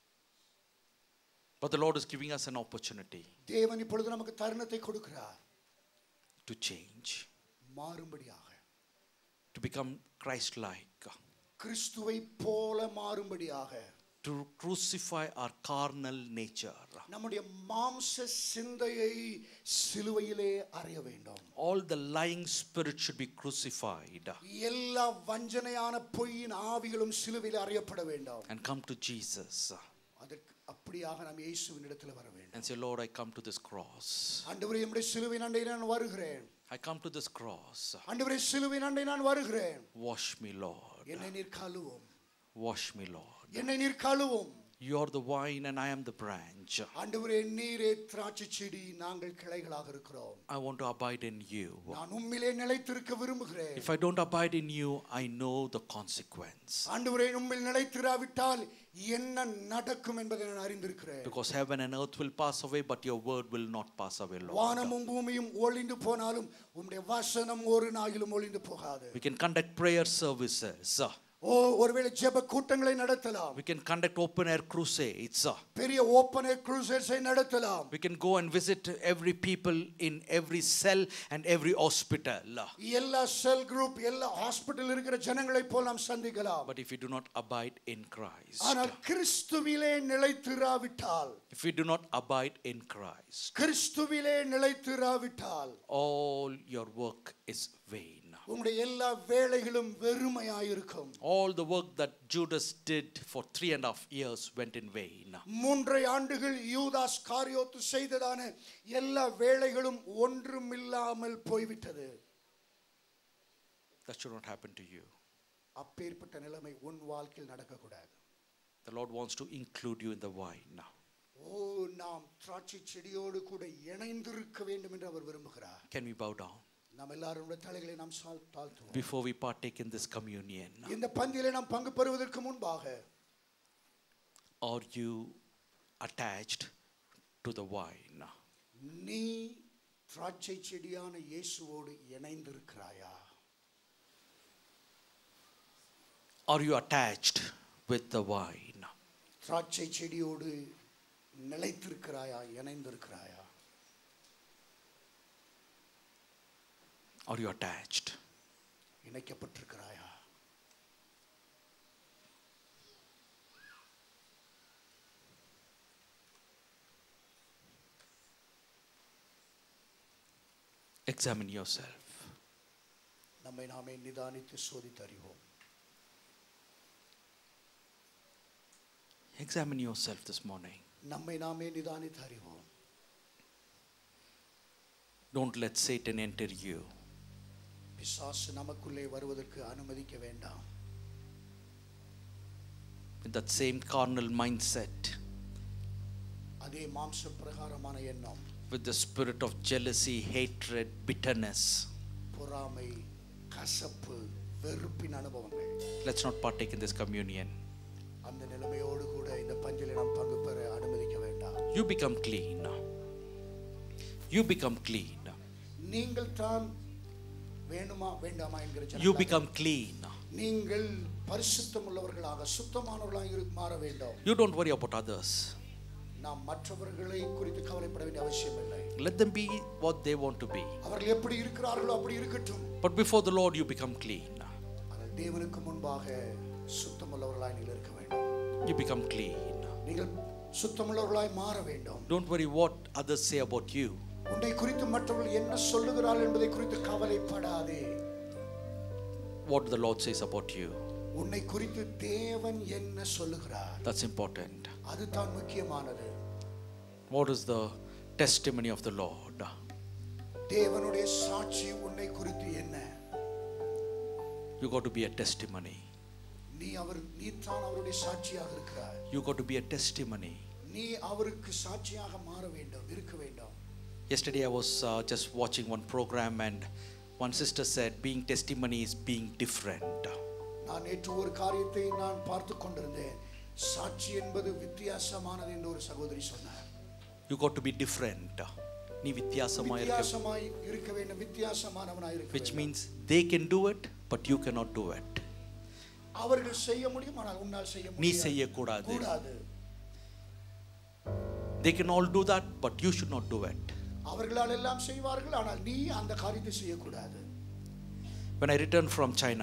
But the Lord is giving us an opportunity தேவன் இப்பொழுது நமக்கு தருணத்தை கொடுக்கிறார் to change, மாறும்படியாக, to become Christ-like, கிறிஸ்துவை போல மாறும்படியாக, to crucify our carnal nature. நம்முடைய மாம்ச சிந்தையை சிலுவையிலே அறைய வேண்டும். All the lying spirit should be crucified. எல்லா வஞ்சனையான பொய்யின் ஆவிகளும் சிலுவையில் அறையப்பட வேண்டும். And come to Jesus. அதற்கு அப்படியாக நாம் இயேசுவின் இடத்தில் வர வேண்டும். And say, Lord, I come to this cross. ஆண்டவரே, நம்முடைய சிலுவையின் அண்டை நான் வருகிறேன். I come to this cross. ஆண்டவரே, சிலுவையின் அண்டை நான் வருகிறேன். Wash me, Lord. என்னை நீர் கழுவும். Wash me, Lord. என்னை நீர் கழுவும். You are the vine and I am the branch. ஆண்டவரே, நீரே திராட்சை செடி, நாங்கள் கிளைகளாக இருக்கிறோம். I want to abide in you. நான் உம்மிலே நிலைத்திருக்க விரும்புகிறேன். If I don't abide in you, I know the consequence. ஆண்டவரே, உம்மில் நிலைத்திராவிட்டால் என்ன நடக்கும் என்பதை நான் அறிந்திருக்கிறேன். Because heaven and earth will pass away, but your word will not pass away, Lord. வானமும் பூமியும் ஒளிந்து போனாலும் உம்முடைய வசனம் ஒரு நாளிலும் ஒளிந்து போகாது. We can conduct prayer services. ஓ, ஒருவேளை ஜெப கூட்டங்களை நடத்தலாம். We can conduct open air crusades. பெரிய ஓபன் ஏர் க்ரூசேட்ஸை நடத்தலாம். We can go and visit every people in every cell and every hospital. எல்லா செல் குரூப், எல்லா ஹாஸ்பிடல் இருக்கிற ஜனங்களை போல நாம் சந்திக்கலாம். But if you do not abide in Christ, ஆனால் கிறிஸ்துவிலே நிலைத்திராவிட்டால், if you do not abide in Christ, கிறிஸ்துவிலே நிலைத்திராவிட்டால் all your work is vain. உங்களுடைய எல்லா வேலைகளும் வெறுமையாயிருக்கும். All the work that Judas did for three and a half years went in vain. மூன்றரை ஆண்டுகள் யூதாஸ் காரியோத்து செய்ததான எல்லா வேலைகளும் ஒன்றுமில்லாமல் போய்விட்டது. That should not happen to you. அப்பேற்பட்ட நிலைமை உன் வாழ்க்கையில் நடக்கக்கூடாது. The Lord wants to include you in the vine. ஓ, நாம் திராட்சை செடியோடு கூட இணைந்திருக்க வேண்டும் என்று அவர் விரும்புகிறார். Can we bow down நாம் எல்லாரும் தலைகளை நாம் தாழ்த்துவோம். before we partake in this communion? இந்த பந்தியிலே நாம் பங்கு பெறுவதற்கு முன்பாக, Are you attached to the vine? நீ திராட்சை செடியான இயேசுவோடு இணைந்திருக்கிறாயா? Are you attached with the vine? திராட்சை செடியோடு நிலைத்திருக்கிறாயா, இணைந்திருக்கிறாயா? Are you attached? இணைக்கப்பட்டிருக்கிறாயா? Examine yourself. நம்மை நாமே நிதானித்து சோதித்து அறிவோம். Examine yourself this morning. நம்மை நாமே நிதானித்து அறிவோம். Don't let Satan enter you. பிசாசு நமக்குள்ளே வருவதற்கு அனுமதிக்க வேண்டாம். with that same carnal mindset, அதே மாம்ச பிரகாரமான எண்ணம், with the spirit of jealousy, hatred, bitterness. பொறாமை, கசப்பு, வெறுப்பின் அனுபவங்கள். Let's not partake in this communion. அந்த நிலைமையோடு கூட இந்த பந்தியிலே நாம் பங்கு பெற அனுமதிக்க வேண்டாம். You become clean. You become clean. நீங்கள் தான் வேணுமா வேண்டாமா என்கிற ஜனங்கள். You become clean. நீங்கள் பரிசுத்தம் உள்ளவர்களாக சுத்தமானவர்களாக மாற வேண்டும். You don't worry about others. நாம் மற்றவர்களை குறித்து கவலைப்பட வேண்டிய அவசியம் இல்லை. Let them be what they want to be. அவர்கள் எப்படி இருக்கிறார்களோ அப்படி இருக்கட்டும். But before the Lord you become clean. ஆனால் தேவனுக்கு முன்பாக சுத்தமுள்ளவர்களாய் நீங்கள் இருக்க வேண்டும். You become clean. நீங்கள் சுத்தமுள்ளவர்களாய் மாற வேண்டும். Don't worry what others say about you. உன்னை குறித்து மற்றவர்கள் என்ன சொல்லுகிறார்கள் என்பதை குறித்து கவலைப்படாதே. What the Lord says about you. உன்னை குறித்து தேவன் என்ன சொல்லுகிறார்? That's important. அதுதான் முக்கியமானது. What is the testimony of the Lord? தேவனுடைய சாட்சி உன்னை குறித்து என்ன? You got to be a testimony. நீ அவர் நீ தான் அவருடைய சாட்சியாக இருக்கிறாய். You got to be a testimony. நீ அவருக்கு சாட்சியாக மாற வேண்டும், இருக்க வேண்டும். Yesterday I was uh, just watching one program and one sister said being testimony is being different. நான் நேற்று ஒரு காரியத்தை நான் பார்த்து கொண்டிருந்தேன். சாட்சி என்பது வித்தியாசமானது என்று ஒரு சகோதரி சொன்னார். You got to be different. நீ வித்தியாசமாய் வித்தியாசமாய் இருக்க வேண்டும், வித்தியாசமானவனாய் இருக்க வேண்டும். Which means they can do it but you cannot do it. அவர்கள் செய்ய முடியும் ஆனால் உன்னால் செய்ய முடியாது. நீ செய்ய கூடாது. கூடாது. They can all do that but you should not do it. அவர்களால் எல்லாம் செய்வார்கள் ஆனால் நீ அந்த காரியத்தை செய்ய கூடாது. When I returned from China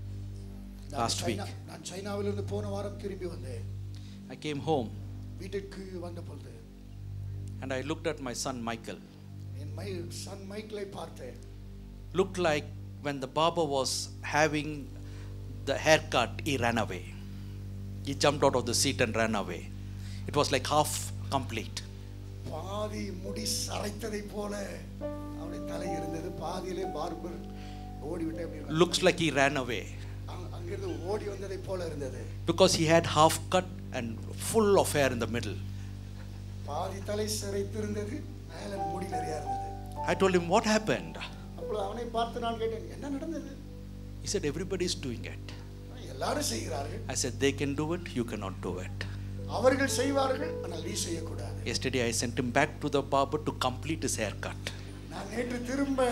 last week, நான் சைனாவிலிருந்து போன வாரம் திரும்பி வந்தேன். I came home வீட்டுக்கு வந்த பொழுது and I looked at my son Michael. என் மை சன் மைக்கேலை பார்த்தேன். Looked like when the barber was having the haircut, he ran away. He jumped out of the seat and ran away. It was like half complete. பாதி முடி சரைத்ததை போல அவருடைய தலை இருந்தது. பாதியிலே பார்பர் ஓடி விட்டே அப்படி. Looks like he ran away. அங்கிருந்து ஓடி வந்ததை போல இருந்தது. Because he had half cut and full of hair in the middle. பாதி தலை சரைத்திருந்தது, மேலே முடி நிறைய இருந்தது. I told him what happened. அப்பொழுது அவனை பார்த்து நான் கேட்டேன், என்ன நடந்தது? He said everybody is doing it. எல்லாரும் செய்கிறார்கள். I said they can do it, you cannot do it. அவர்கள் செய்வார்கள் ஆனால் நீ செய்ய கூடாது. Yesterday I sent him back to the barber to complete his haircut. நான் நேற்று திரும்ப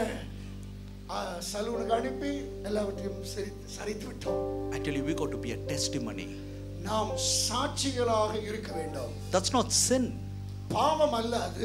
சலூனுக்கு அனுப்பி எல்லாவற்றையும் சரித்து விட்டோம். Actually we got to be a testimony. நாம் சாட்சிகளாக இருக்க வேண்டும். That's not sin. பாவம் அல்ல அது,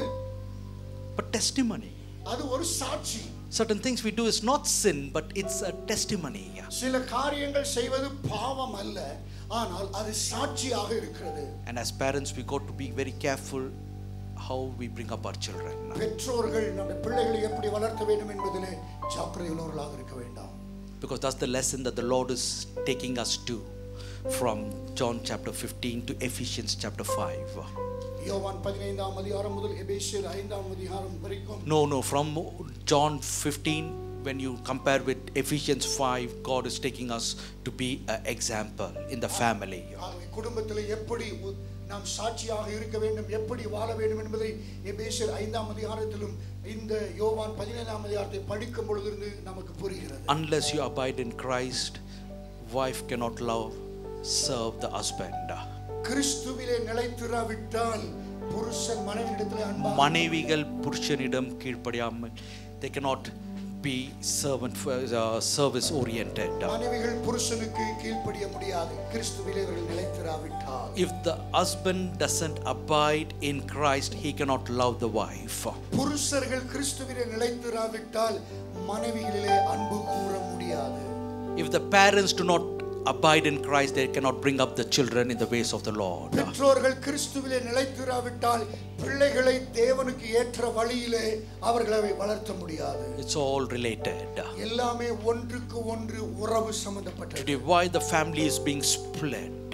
but testimony. அது ஒரு சாட்சி. Certain things we do is not sin but it's a testimony. சில காரியங்கள் செய்வது பாவம் அல்ல ஆனால் அது சாட்சியாக இருக்கிறது. And as parents we got to be very careful how we bring up our children. பெற்றோர்கள் நம்ம பிள்ளைகளை எப்படி வளர்த்த வேண்டும் என்பதிலே ஜாக்கிரதையுள்ளவர்களாக இருக்க வேண்டும். Because that's the lesson that the Lord is taking us to from John chapter fifteen to Ephesians chapter five. யோவான் பதினைந்தாம் அதிகாரம் முதல் எபேசியர் ஐந்தாம் அதிகாரம் வரைக்கும். No no from John fifteen when you compare with Ephesians five, God is taking us to be an example in the family. குடும்பத்திலே எப்படி நாம் சாட்சியாக இருக்க வேண்டும், எப்படி வாழ வேண்டும் என்பதை எபேசியர் ஐந்தாம் அதிகாரத்திலும் இந்த யோவான் பதினைந்தாம் அதிகாரத்தை படிக்கும் பொழுது நமக்கு புரிகிறது. Unless you abide in Christ, wife cannot love, serve the husband. கிறிஸ்துவிலே நிலைத்திராவிட்டால் புருஷன் மனைவியிடத்திலே அன்பாக மனைவிகள் புருஷனிடம் கீழ்ப்படியாமல் they cannot be servant uh, service oriented. மனைவிகள் புருஷனுக்கு கீழ்ப்படிய முடியாது கிறிஸ்துவிலே அவர்கள் நிலைத்திராவிட்டால். If the husband doesn't abide in Christ, he cannot love the wife. புருஷர்கள் கிறிஸ்துவிலே நிலைத்திராவிட்டால் மனைவிகளிலே அன்பு கூர முடியாது. If the parents do not abide in Christ, they cannot bring up the children in the ways of the Lord. பெற்றோர்கள் கிறிஸ்துவிலே நிலைத்திராவிட்டால் பிள்ளைகளை தேவனுக்கு ஏற்ற வழியிலே அவர்களை வளர்த்த முடியாது. It's all related. எல்லாமே ஒன்றுக்கு ஒன்று உறவு சம்பந்தப்பட்டது. Today why the family is being split?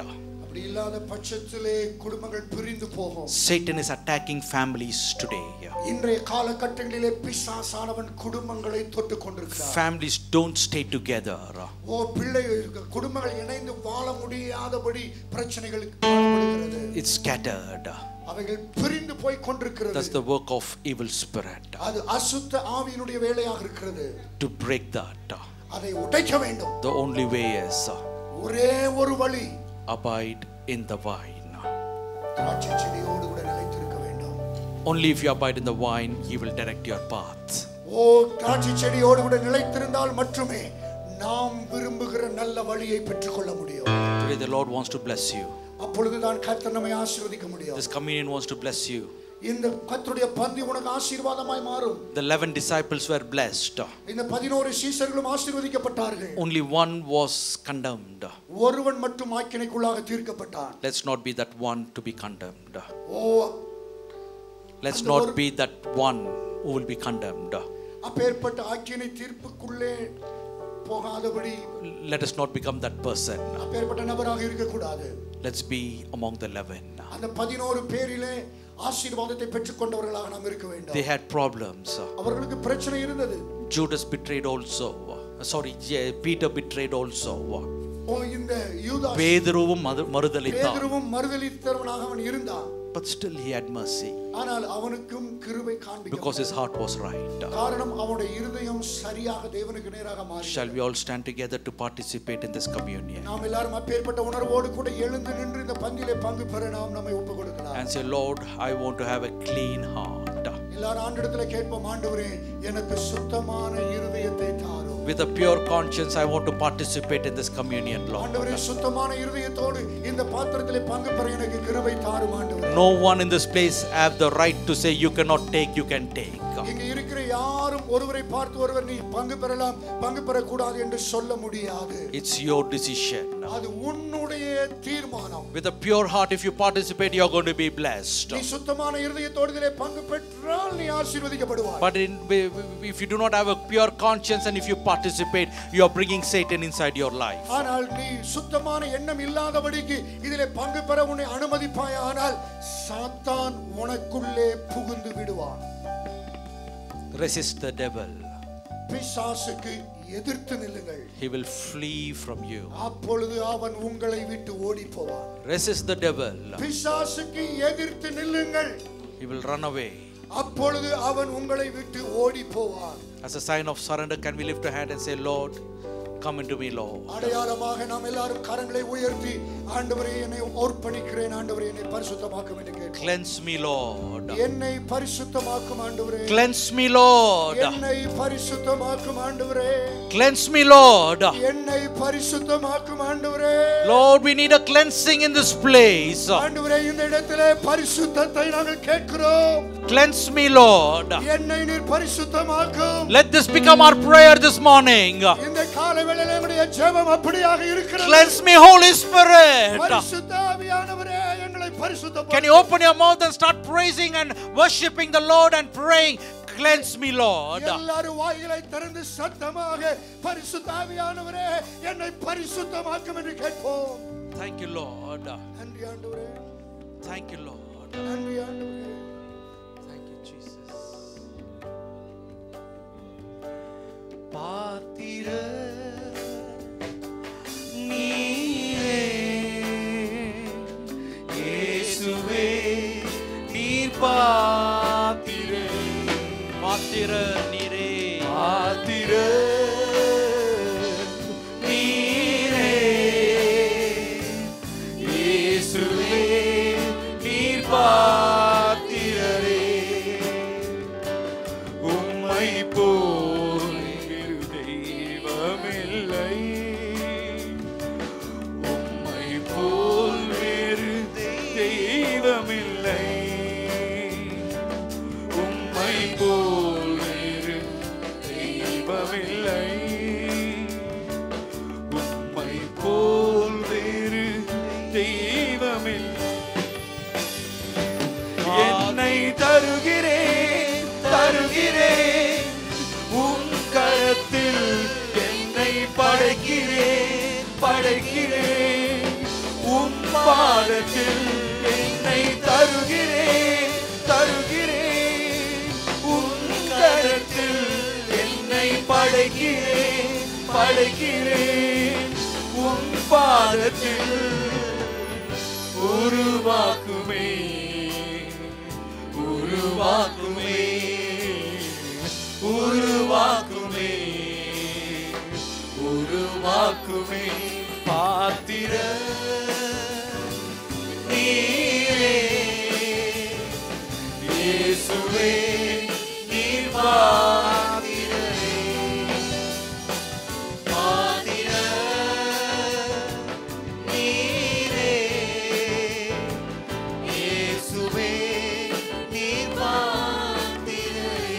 அப்படி இல்லாத பட்சத்திலே குடும்பங்கள் பிரிந்து போகும். Satan is attacking families today. இன்றைய காலகட்டங்களிலே பிசாசானவன் குடும்பங்களை தொட்டுக் கொண்டிருக்கிறான். Families don't stay together. ஓ பிள்ளைகள் குடும்பங்கள் இணைந்து வாழ முடியாதபடி பிரச்சனைகள் காணப்படுகிறது. It's scattered. அவைகள் பிரிந்து போய் கொண்டிருக்கிறது. That's the work of evil spirit. அது அசுத்த ஆவியினுடைய வேலையாக இருக்கிறது. To break that, அதை உடைக்க வேண்டும். the only way is ஒரே ஒரு வழி, abide in the vine. திராட்சை செடியோடு கூட நிலைத்திருக்க வேண்டும். Only if you abide in the vine, he will direct your path. ஓ திராட்சை செடியோடு கூட நிலைத்திருந்தால் மட்டுமே நாம் விரும்புகிற நல்ல வழியை பெற்றுக்கொள்ள முடியும். Today the Lord wants to bless you. அப்பொழுதுதான் கர்த்தர் நம்மை ஆசீர்வதிக்க முடியும். This communion wants to bless you. இந்த கர்த்தருடைய பந்தி உனக்கு ஆசீர்வாதமாய் மாறும். The eleven disciples were blessed. இந்த பதினொரு சீஷர்களும் ஆசீர்வதிக்கப்பட்டார்கள். Only one was condemned. ஒருவன் மட்டும் ஆக்கினைக்குள்ளாக தீர்க்கப்பட்டான். Let's not be that one to be condemned. O Let's not be that one who will be condemned. அப்பேற்பட்ட ஆக்கினை தீர்ப்புக்குள்ளே போகாதபடி let us not become that person. அப்பேற்பட்ட நபராக இருக்க கூடாது. Let's be among the eleven. அந்த பதினொரு பேரிலே ஆசீர்வாதத்தை பெற்றுக்கொண்டவர்களாக நாம் இருக்க வேண்டும். They had problems. அவர்களுக்கு பிரச்சனை இருந்தது. Judas betrayed also. Sorry, Peter betrayed also. ஓ இந்த யூதாஸ் பேதுருவும் மறுதலித்தான். பேதுருவும் மறுதலித்தவனாக அவன் இருந்தான். But still he had mercy. ஆனால் அவனுக்கும் கிருபை காண்பிக்கப்பட்டது. Because his heart was right. காரணம் அவனுடைய இருதயம் சரியாக தேவனுக்கு நேராக மாறியது. Shall we all stand together to participate in this communion? நாம் எல்லாரும் அப்பேற்பட்ட உணர்வோடு கூட எழுந்து நின்று இந்த பந்தியிலே பங்கு பெற நாம் நம்மை ஒப்புக்கொடுக்கலாம். And say, Lord, I want to have a clean heart. எல்லாரும் ஆண்டவரிடத்திலே கேட்போம், ஆண்டவரே எனக்கு சுத்தமான இருதயத்தை தாரும். With a pure conscience I want to participate in this communion, Lord. ஆண்டவரே சுத்தமான இருதயத்தோடு இந்த பாத்திரத்திலே பங்கு பெற எனக்கு கிருபை தாரும் ஆண்டவரே. No one in this place have the right to say you cannot take, you can take. இங்க இருக்கிற யாரும் ஒருவரை பார்த்து ஒருவர் நீ பங்கு பெறலாம் பங்கு பெற கூடாது என்று சொல்ல முடியாது. It's your decision. அது உன்னுடைய தீர்மானம். With a pure heart if you participate you are going to be blessed. நீ சுத்தமான இருதயத்தோடு இதிலே பங்கு பெற்றால் நீ ஆசீர்வதிக்கப்படுவாய். But in, if you do not have a pure conscience and if you participate you are bringing Satan inside your life. ஆனால் நீ சுத்தமான எண்ணம் இல்லாதபடிக்கு இதிலே பங்கு பெற உன்னை அனுமதிப்பாயானால் சாத்தான் உனக்குள்ளே புகுந்து விடுவான். Resist the devil. பிசாசுக்கு எதிர்த்து நில்லுங்கள். He will flee from you. அப்பொழுது அவன் உங்களை விட்டு ஓடி போவான். Resist the devil. பிசாசுக்கு எதிர்த்து நில்லுங்கள். He will run away. அப்பொழுது அவன் உங்களை விட்டு ஓடி போவான். As a sign of surrender, can we lift a hand and say, Lord, come into me, Lord. அடையாளமாக நாம் எல்லாரும் கரங்களை உயர்த்தி ஆண்டவரே என்னை அர்ப்பணிக்கிறேன் ஆண்டவரே என்னை பரிசுத்தமாக்கும் என்று கேட்கிறோம். Cleanse me, Lord. என்னை பரிசுத்தமாக்கும் ஆண்டவரே. Cleanse me, Lord. என்னை பரிசுத்தமாக்கும் ஆண்டவரே. Cleanse me, Lord. என்னை பரிசுத்தமாக்கும் ஆண்டவரே. Lord, we need a cleansing in this place. ஆண்டவரே இந்த இடத்திலே பரிசுத்தத்தை நாங்கள் கேட்கிறோம். Cleanse me, Lord. என்னை நீர் பரிசுத்தமாக்கும். Let this become our prayer this morning. இந்த காலை வேளையிலே நம்முடைய ஜெபம் அப்படியாக இருக்கிறது. Cleanse me, Holy Spirit. பரிசுத்த ஆவியானவரே எங்களை பரிசுத்தப்படுத்தும். Can you open your mouth and start praising and worshiping the Lord and praying? Cleanse me, Lord. எல்லாரும் வாய்களை திறந்து சத்தமாக பரிசுத்த ஆவியானவரே என்னை பரிசுத்தமாக்கும் என்று கேட்போம். Thank you, Lord. நன்றி ஆண்டவரே. Thank you, Lord. நன்றி ஆண்டவரே. Thank you, Jesus. பாத்திர நீரே இயேசுவே நீர் பாத்திர பாத்திர நீரே பாத்திர நீரே இயேசுவே நீர் பாத்திரரே உம்மை போல் தெய்வமில்லை உம்மை போல் வேறு தெய்வமில்லை உம்மை போல் வேறு தெய்வமில்லை உம்மை போல் வேறு தெய்வமில்லை என்னை தருகிறேன் தருகிறேன் உம் கரத்தில் என்னை படைக்கிறேன் படைக்கிறேன் உம் பாதத்தில் என்னை தருகிறேன் தருகிறேன் உன் கரத்தில் என்னை படைக்கிறேன் படைக்கிறேன் உன் பாதத்தில் உருவாக்குமே உருவாக்குமே உருவாக்குமே உருவாக்குமே பாத்திர நீரே இயேசுவே நீர் பாத்திரரே பாத்திர நீரே இயேசுவே நீர் பாத்திரரே.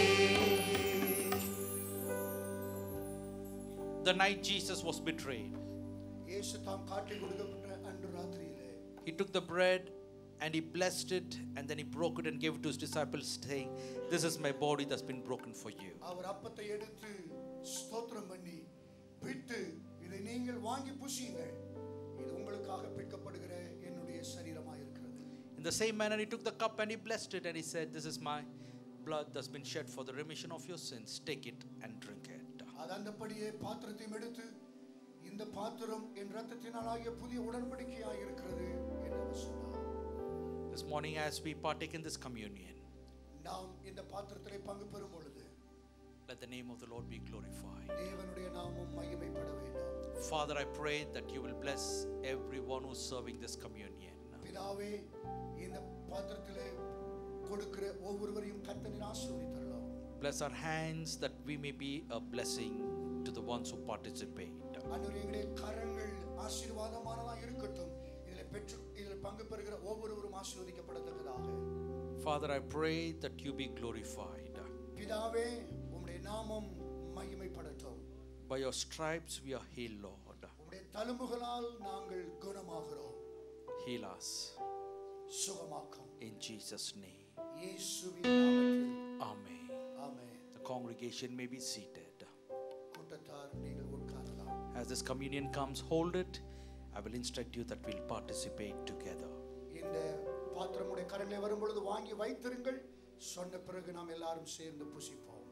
The night Jesus was betrayed, இயேசு தாம் காட்டிக் கொடுக்கப்பட்ட அன்று ராத்திரியிலே he took the bread and he blessed it and then he broke it and gave it to his disciples saying, this is my body that's been broken for you. அவர் அப்பத்தை எடுத்து ஸ்தோத்திரம் பண்ணி பிட்டு இதை நீங்கள் வாங்கி புசியுங்கள் இது உங்களுக்காக பிற்கப்படுகிற என்னுடைய சரீரமாய் இருக்கிறது. In the same manner he took the cup and he blessed it and he said, this is my blood that's been shed for the remission of your sins, take it and drink it. அது அந்தபடியே பாத்திரத்தையும் எடுத்து இந்த பாத்திரம் என் இரத்தத்தினாலாகிய புதிய உடன்படிக்கையாய் இருக்கிறது என்று அவர் சொன்னார். This morning as we partake in this communion, நாம் இந்த பாத்திரத்திலே பங்கு பெறும் பொழுது let the name of the Lord be glorified. தேவனுடைய நாமம் மகிமைப்பட வேண்டும். Father, I pray that you will bless everyone who's serving this communion. பிதாவே இந்த பாத்திரத்திலே கொடுக்கிற ஒவ்வொருவரையும் கர்த்தர் ஆசீர்வதித்தருளும். Bless our hands that we may be a blessing to the ones who participate. ஆண்டவரே கரங்கள் ஆசீர்வாதமானதா இருக்கட்டும். இதிலே பெற்று இதில் பங்கு பெறுகிற ஒவ்வொருவரும் ஆசீர்வதிக்கப்படத்தக்கதாக. Father, I pray that you be glorified. பிதாவே உம்முடைய நாமம் மகிமைப்படட்டும். By your stripes we are healed, Lord. உம்முடைய தழும்புகளால் நாங்கள் குணமாகிறோம். Heal us. சுகமாக்கும். In Jesus' name. இயேசுவின் நாமத்தில். Amen. Amen. The congregation may be seated. கூட்டத்தார் நீங்கள் உட்காரலாம். As this communion comes, hold it. I will instruct you that we'll participate together. இந்த பாத்திரமுடைய கரங்களை வரும் பொழுது வாங்கி வைத்திருங்கள். சொன்ன பிறகு நாம் எல்லாரும் சேர்ந்து புசிப்போம்.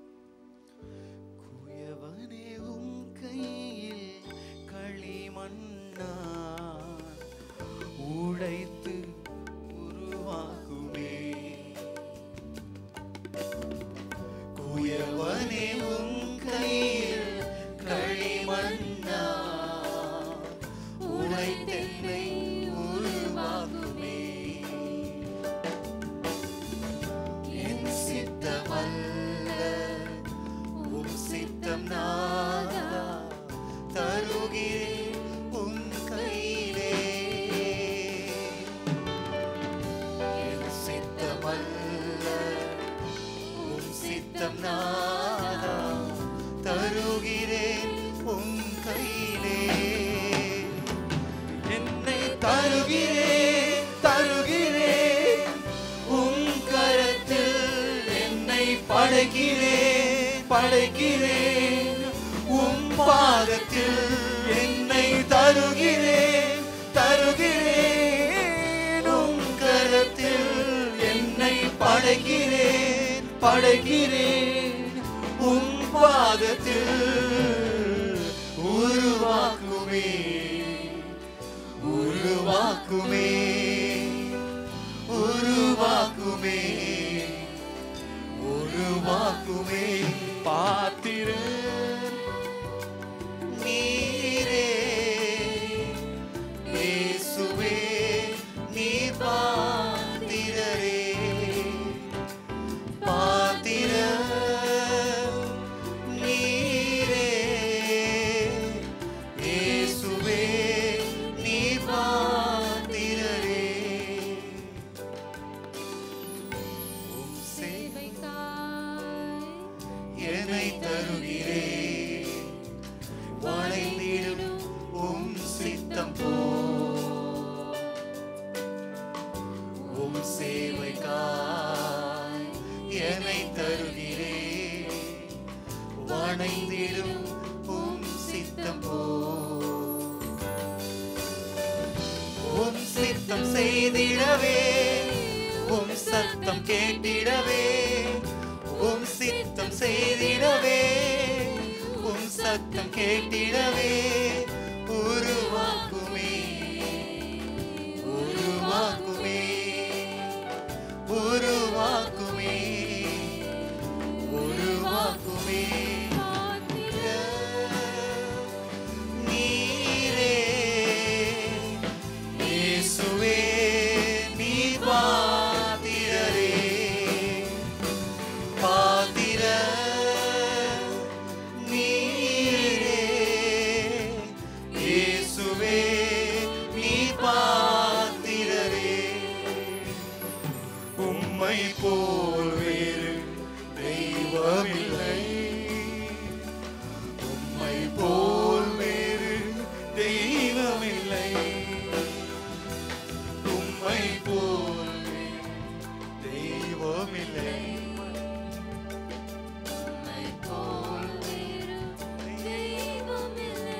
குயவனே உம் கையில் களிமண்ணா உடைத்து உருவாக்குமே குயவனே உம் கையில் களிமண்ணா உடைத்தென்னை உருவாக்குமே என் சித்தமல்ல உம் சித்தம் நாதா தருகிறேன் உம் கையிலே என் சித்தமல்ல உம் சித்தம் நாதா தருகிறேன் உம் கையிலே என்னை தருகிறேன் தருகிறேன் உம் கரத்தில் என்னை படைக்கிறேன் படைக்கிறேன் உம் பாதத்தில் என்னை தருகிறேன் தருகிறேன் உம் கரத்தில் என்னை படைக்கிறேன் படைக்கிறேன் உம் பாதத்தில் உருவாக்குமே உருவாக்குமே உருவாக்குமே உருவாக்குமே பாத்திர நீரே இயேசுவே நீர் பாத்திரரே பாத்திர நீரே இயேசுவே நீர் பாத்திரரே உம் சேவைக்காய் என்னை தருகிறேன் வளைந்திடும் உம் சித்தம் போ உம் சேவைக்காய் என்னை தருகிறேன் வளைந்திடும் உம் சித்தம் போ உம் செய்திடவே உம் சத்தம் கேட்டிடவே உம் சித்தம் செய்திடவே உம் சத்தம் கேட்டிடவே உருவாக்குமே உருவாக்குமே உருவாக்குமே உருவாக்குமே நீரே இயேசுவே நீ பாத்திரரே பாத்திர நீரே இயேசுவே நீ பாத்திரரே உம்மை போல் வேறு தெய்வமில்லை உம்மை போல் வேறு தெய்வமில்லை உம்மை போல் வேறு தெய்வமில்லை உம்மை போல் வேறு தெய்வமில்லை.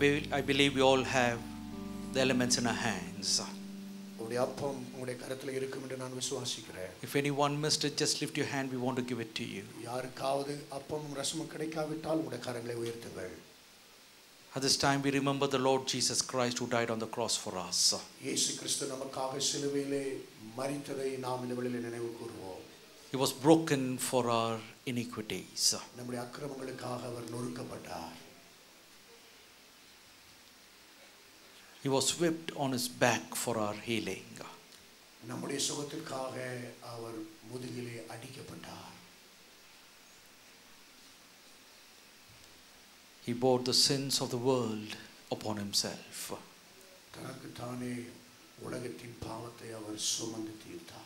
be, I believe we all have the elements in our hands. உங்களுடைய அப்பம் உங்களுடைய கரத்தில் இருக்கும் என்று நான் விசுவாசிக்கிறேன். If anyone missed it, just lift your hand. We want to give it to you. யாருக்காவது அப்பமும் ரசமும் கிடைக்காவிட்டால் உங்களுடைய கரங்களை உயர்த்துங்கள். At this time, we remember the Lord Jesus Christ who died on the cross for us. இயேசு கிறிஸ்து நமக்காக சிலுவையிலே மரித்ததை நாம் இந்த வேளையிலே நினைவு கூறுவோம். He was broken for our iniquities. நம்முடைய அக்கிரமங்களுக்காக அவர் நொறுக்கப்பட்டார். He was whipped on his back for our healing. நம்முடைய சுகத்திற்காக அவர் முதுகிலே அடிக்கப்பட்டார். He bore the sins of the world upon himself. தனக்கு தானே உலகத்தின் பாவத்தை அவர் சுமந்து தீர்த்தார்.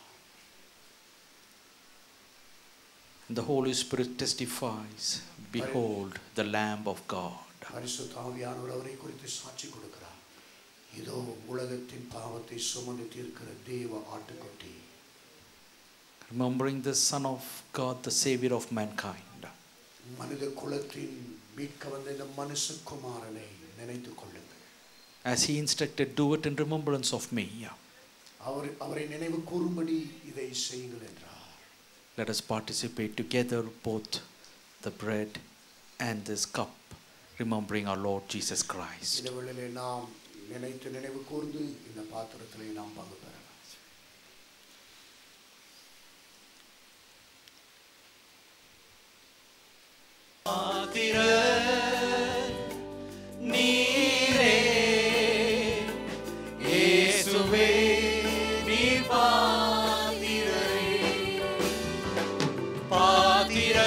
And the Holy Spirit testifies, behold the Lamb of God. பரிசுத்த ஆவியானவர் அவரை குறித்து சாட்சி கொடுக்கிறார். இதோ உலகத்தின் பாவத்தை சுமந்து தீர்க்கிற தேவ ஆட்டுக்குட்டி. Remembering the Son of God, the Savior of mankind. மனித குலத்தின் மீட்க வந்த இந்த மனுஷகுமாரனை நினைத்துக் கொள்ளுங்கள். As he instructed, do it in remembrance of me. அவர் அவரை நினைவு கூறும்படி இதை செய்யுங்கள் என்றார். Let us participate together both the bread and this cup, remembering our Lord Jesus Christ. இந்த வேளையிலே நாம் நினைத்து நினைவு கூர்ந்து இந்த பாத்திரத்திலே நாம் பங்கு பெறலாம். பாத்திர நீரே இயேசுவே நீ பாத்திரரே பாத்திர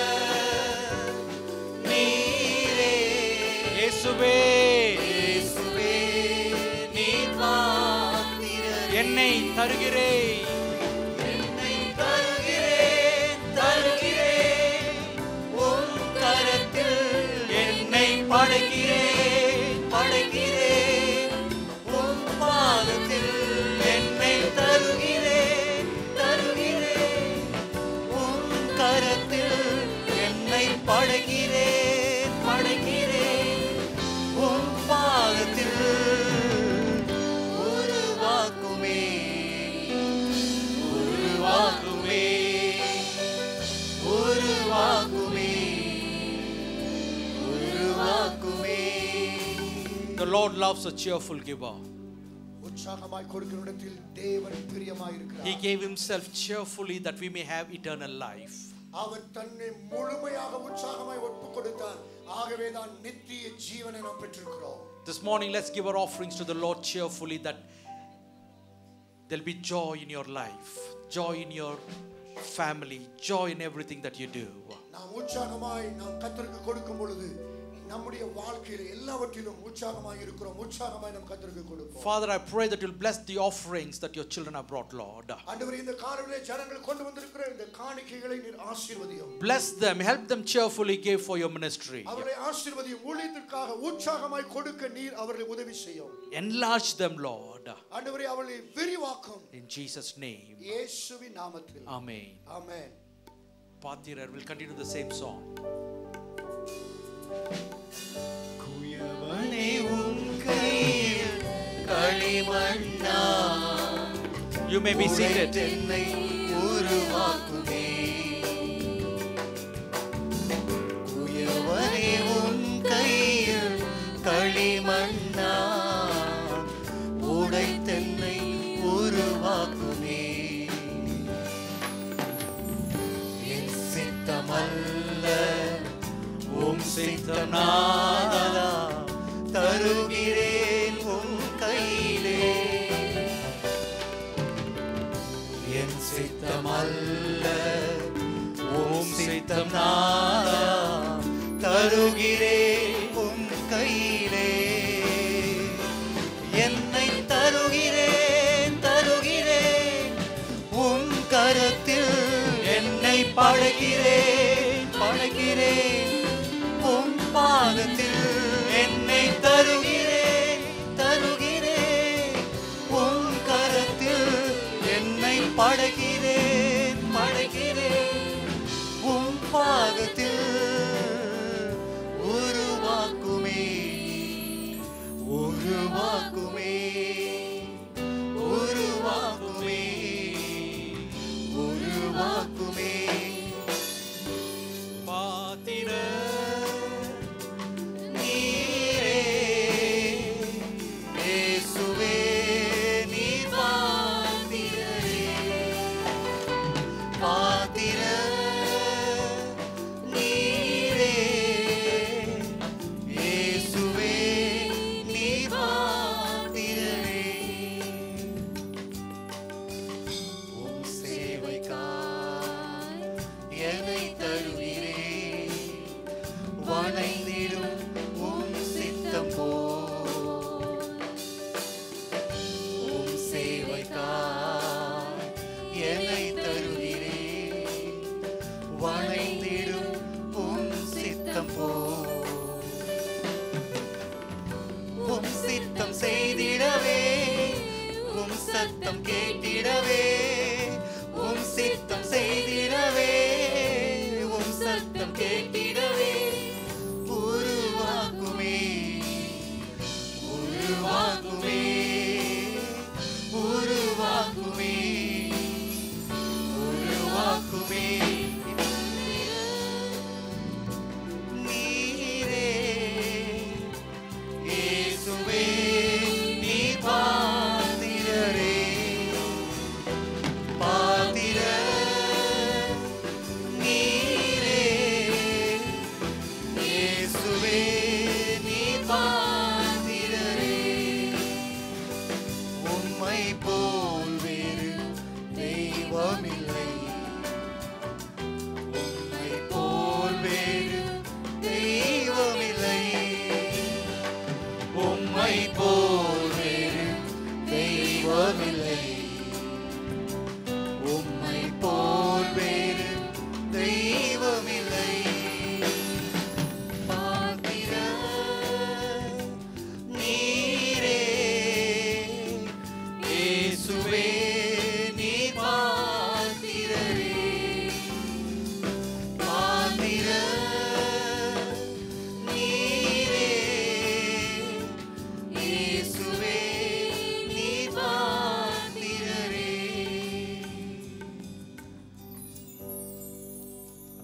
நீரே இயேசுவே இயேசுவே நீ பாத்திரரே என்னை தருகிறேன் என்னை தருகிறேன் தருகிறேன் உன் கரத்தில் என்னை படைக்கிறேன் படைக்கிறேன் உன் பாதத்தில் என்னை தருகிறேன் தருகிறேன் உன் கரத்தில் என்னை படைக்கிறேன் படைக்கிறேன் உன் பாதத்தில் உருவாக்குமே உருவாக்குமே உருவாக்குமே உருவாக்குமே. The Lord loves a cheerful giver. உற்சாகமாய் கொடுக்கிறவரிடத்தில் தேவன் பிரியமாய் இருக்கிறார். He gave himself cheerfully that we may have eternal life. அவர் தன்னை முழுமையாக உற்சாகமாய் ஒப்புக் கொடுத்தார். ஆகவே தான் நித்திய ஜீவனை நாம் பெற்றிருக்கிறோம். This morning let's give our offerings to the Lord cheerfully, that there'll be joy in your life, joy in your family, joy in everything that you do. நாம் உற்சாகமாய் நாம் கர்த்தருக்கு கொடுக்கும் பொழுது நம்முடைய வாழ்க்கையில எல்லாவற்றிலும் உற்சாகமாய் இருக்கிறோம். உற்சாகமாய் நாம் கர்த்தருக்கு கொடுப்போம். Father, I pray that you'll bless the offerings that your children have brought, Lord. ஆண்டவரே, இந்த காலையிலே ஜனங்கள் கொண்டு வந்திருக்கிற இந்த காணிக்கைகளை நீர் ஆசீர்வதியும். Bless them, help them cheerfully give for your ministry. அவர்களை ஆசீர்வதியும். ஊழியத்திற்காக உற்சாகமாய் கொடுக்க நீர் அவர்களை உதவி செய்யும். Enlarge them, Lord. ஆண்டவரே, அவர்களை விரிவாக்கும். In Jesus' name. இயேசுவின் நாமத்தில். Amen. Amen. Pathirar will continue the same song. குயவனே உன் கையில் களிமண்ணா You may be seated. என்னை உருவாக்குமே. குயவனே உன் கையில் களிமண்ணா உடைத்தென்னை உருவாக்குமே. என் சித்தமல்ல உம் சித்தநாதா தருகிறேன் உன் கையிலே. என் சித்தமல்ல உம் சித்தநாதா தருகிறேன் உன் கையிலே. என்னை தருகிறேன் தருகிறேன் உன் கரத்தில் என்னை படைக்கிறேன் படைக்கிறேன் உன் பாதத்தில் என்னை தருகிறேன் தருகிறேன் உன் கரத்தில் என்னை படைக்கிறேன் படைக்கிறேன் உன் பாதத்தில் உருவாக்குமே உருவாக்குமே உருவாக்குமே உருவாக்குமே பாத்திர நீரே இயேசுவே நீ பாத்திரரே பாத்திர நீரே இயேசுவே நீ பாத்திரரே உம் சேவைக்காய் என்னை தருகிறேன் வணைந்திடும் உம் சித்தம் போல் உம் சேவைக்காய் என்னை தருகிறேன் வணைந்திடும் உம் சித்தம் போல் உம் சித்தம் செய்திடவே உம் சத்தம் கேட்டிடவே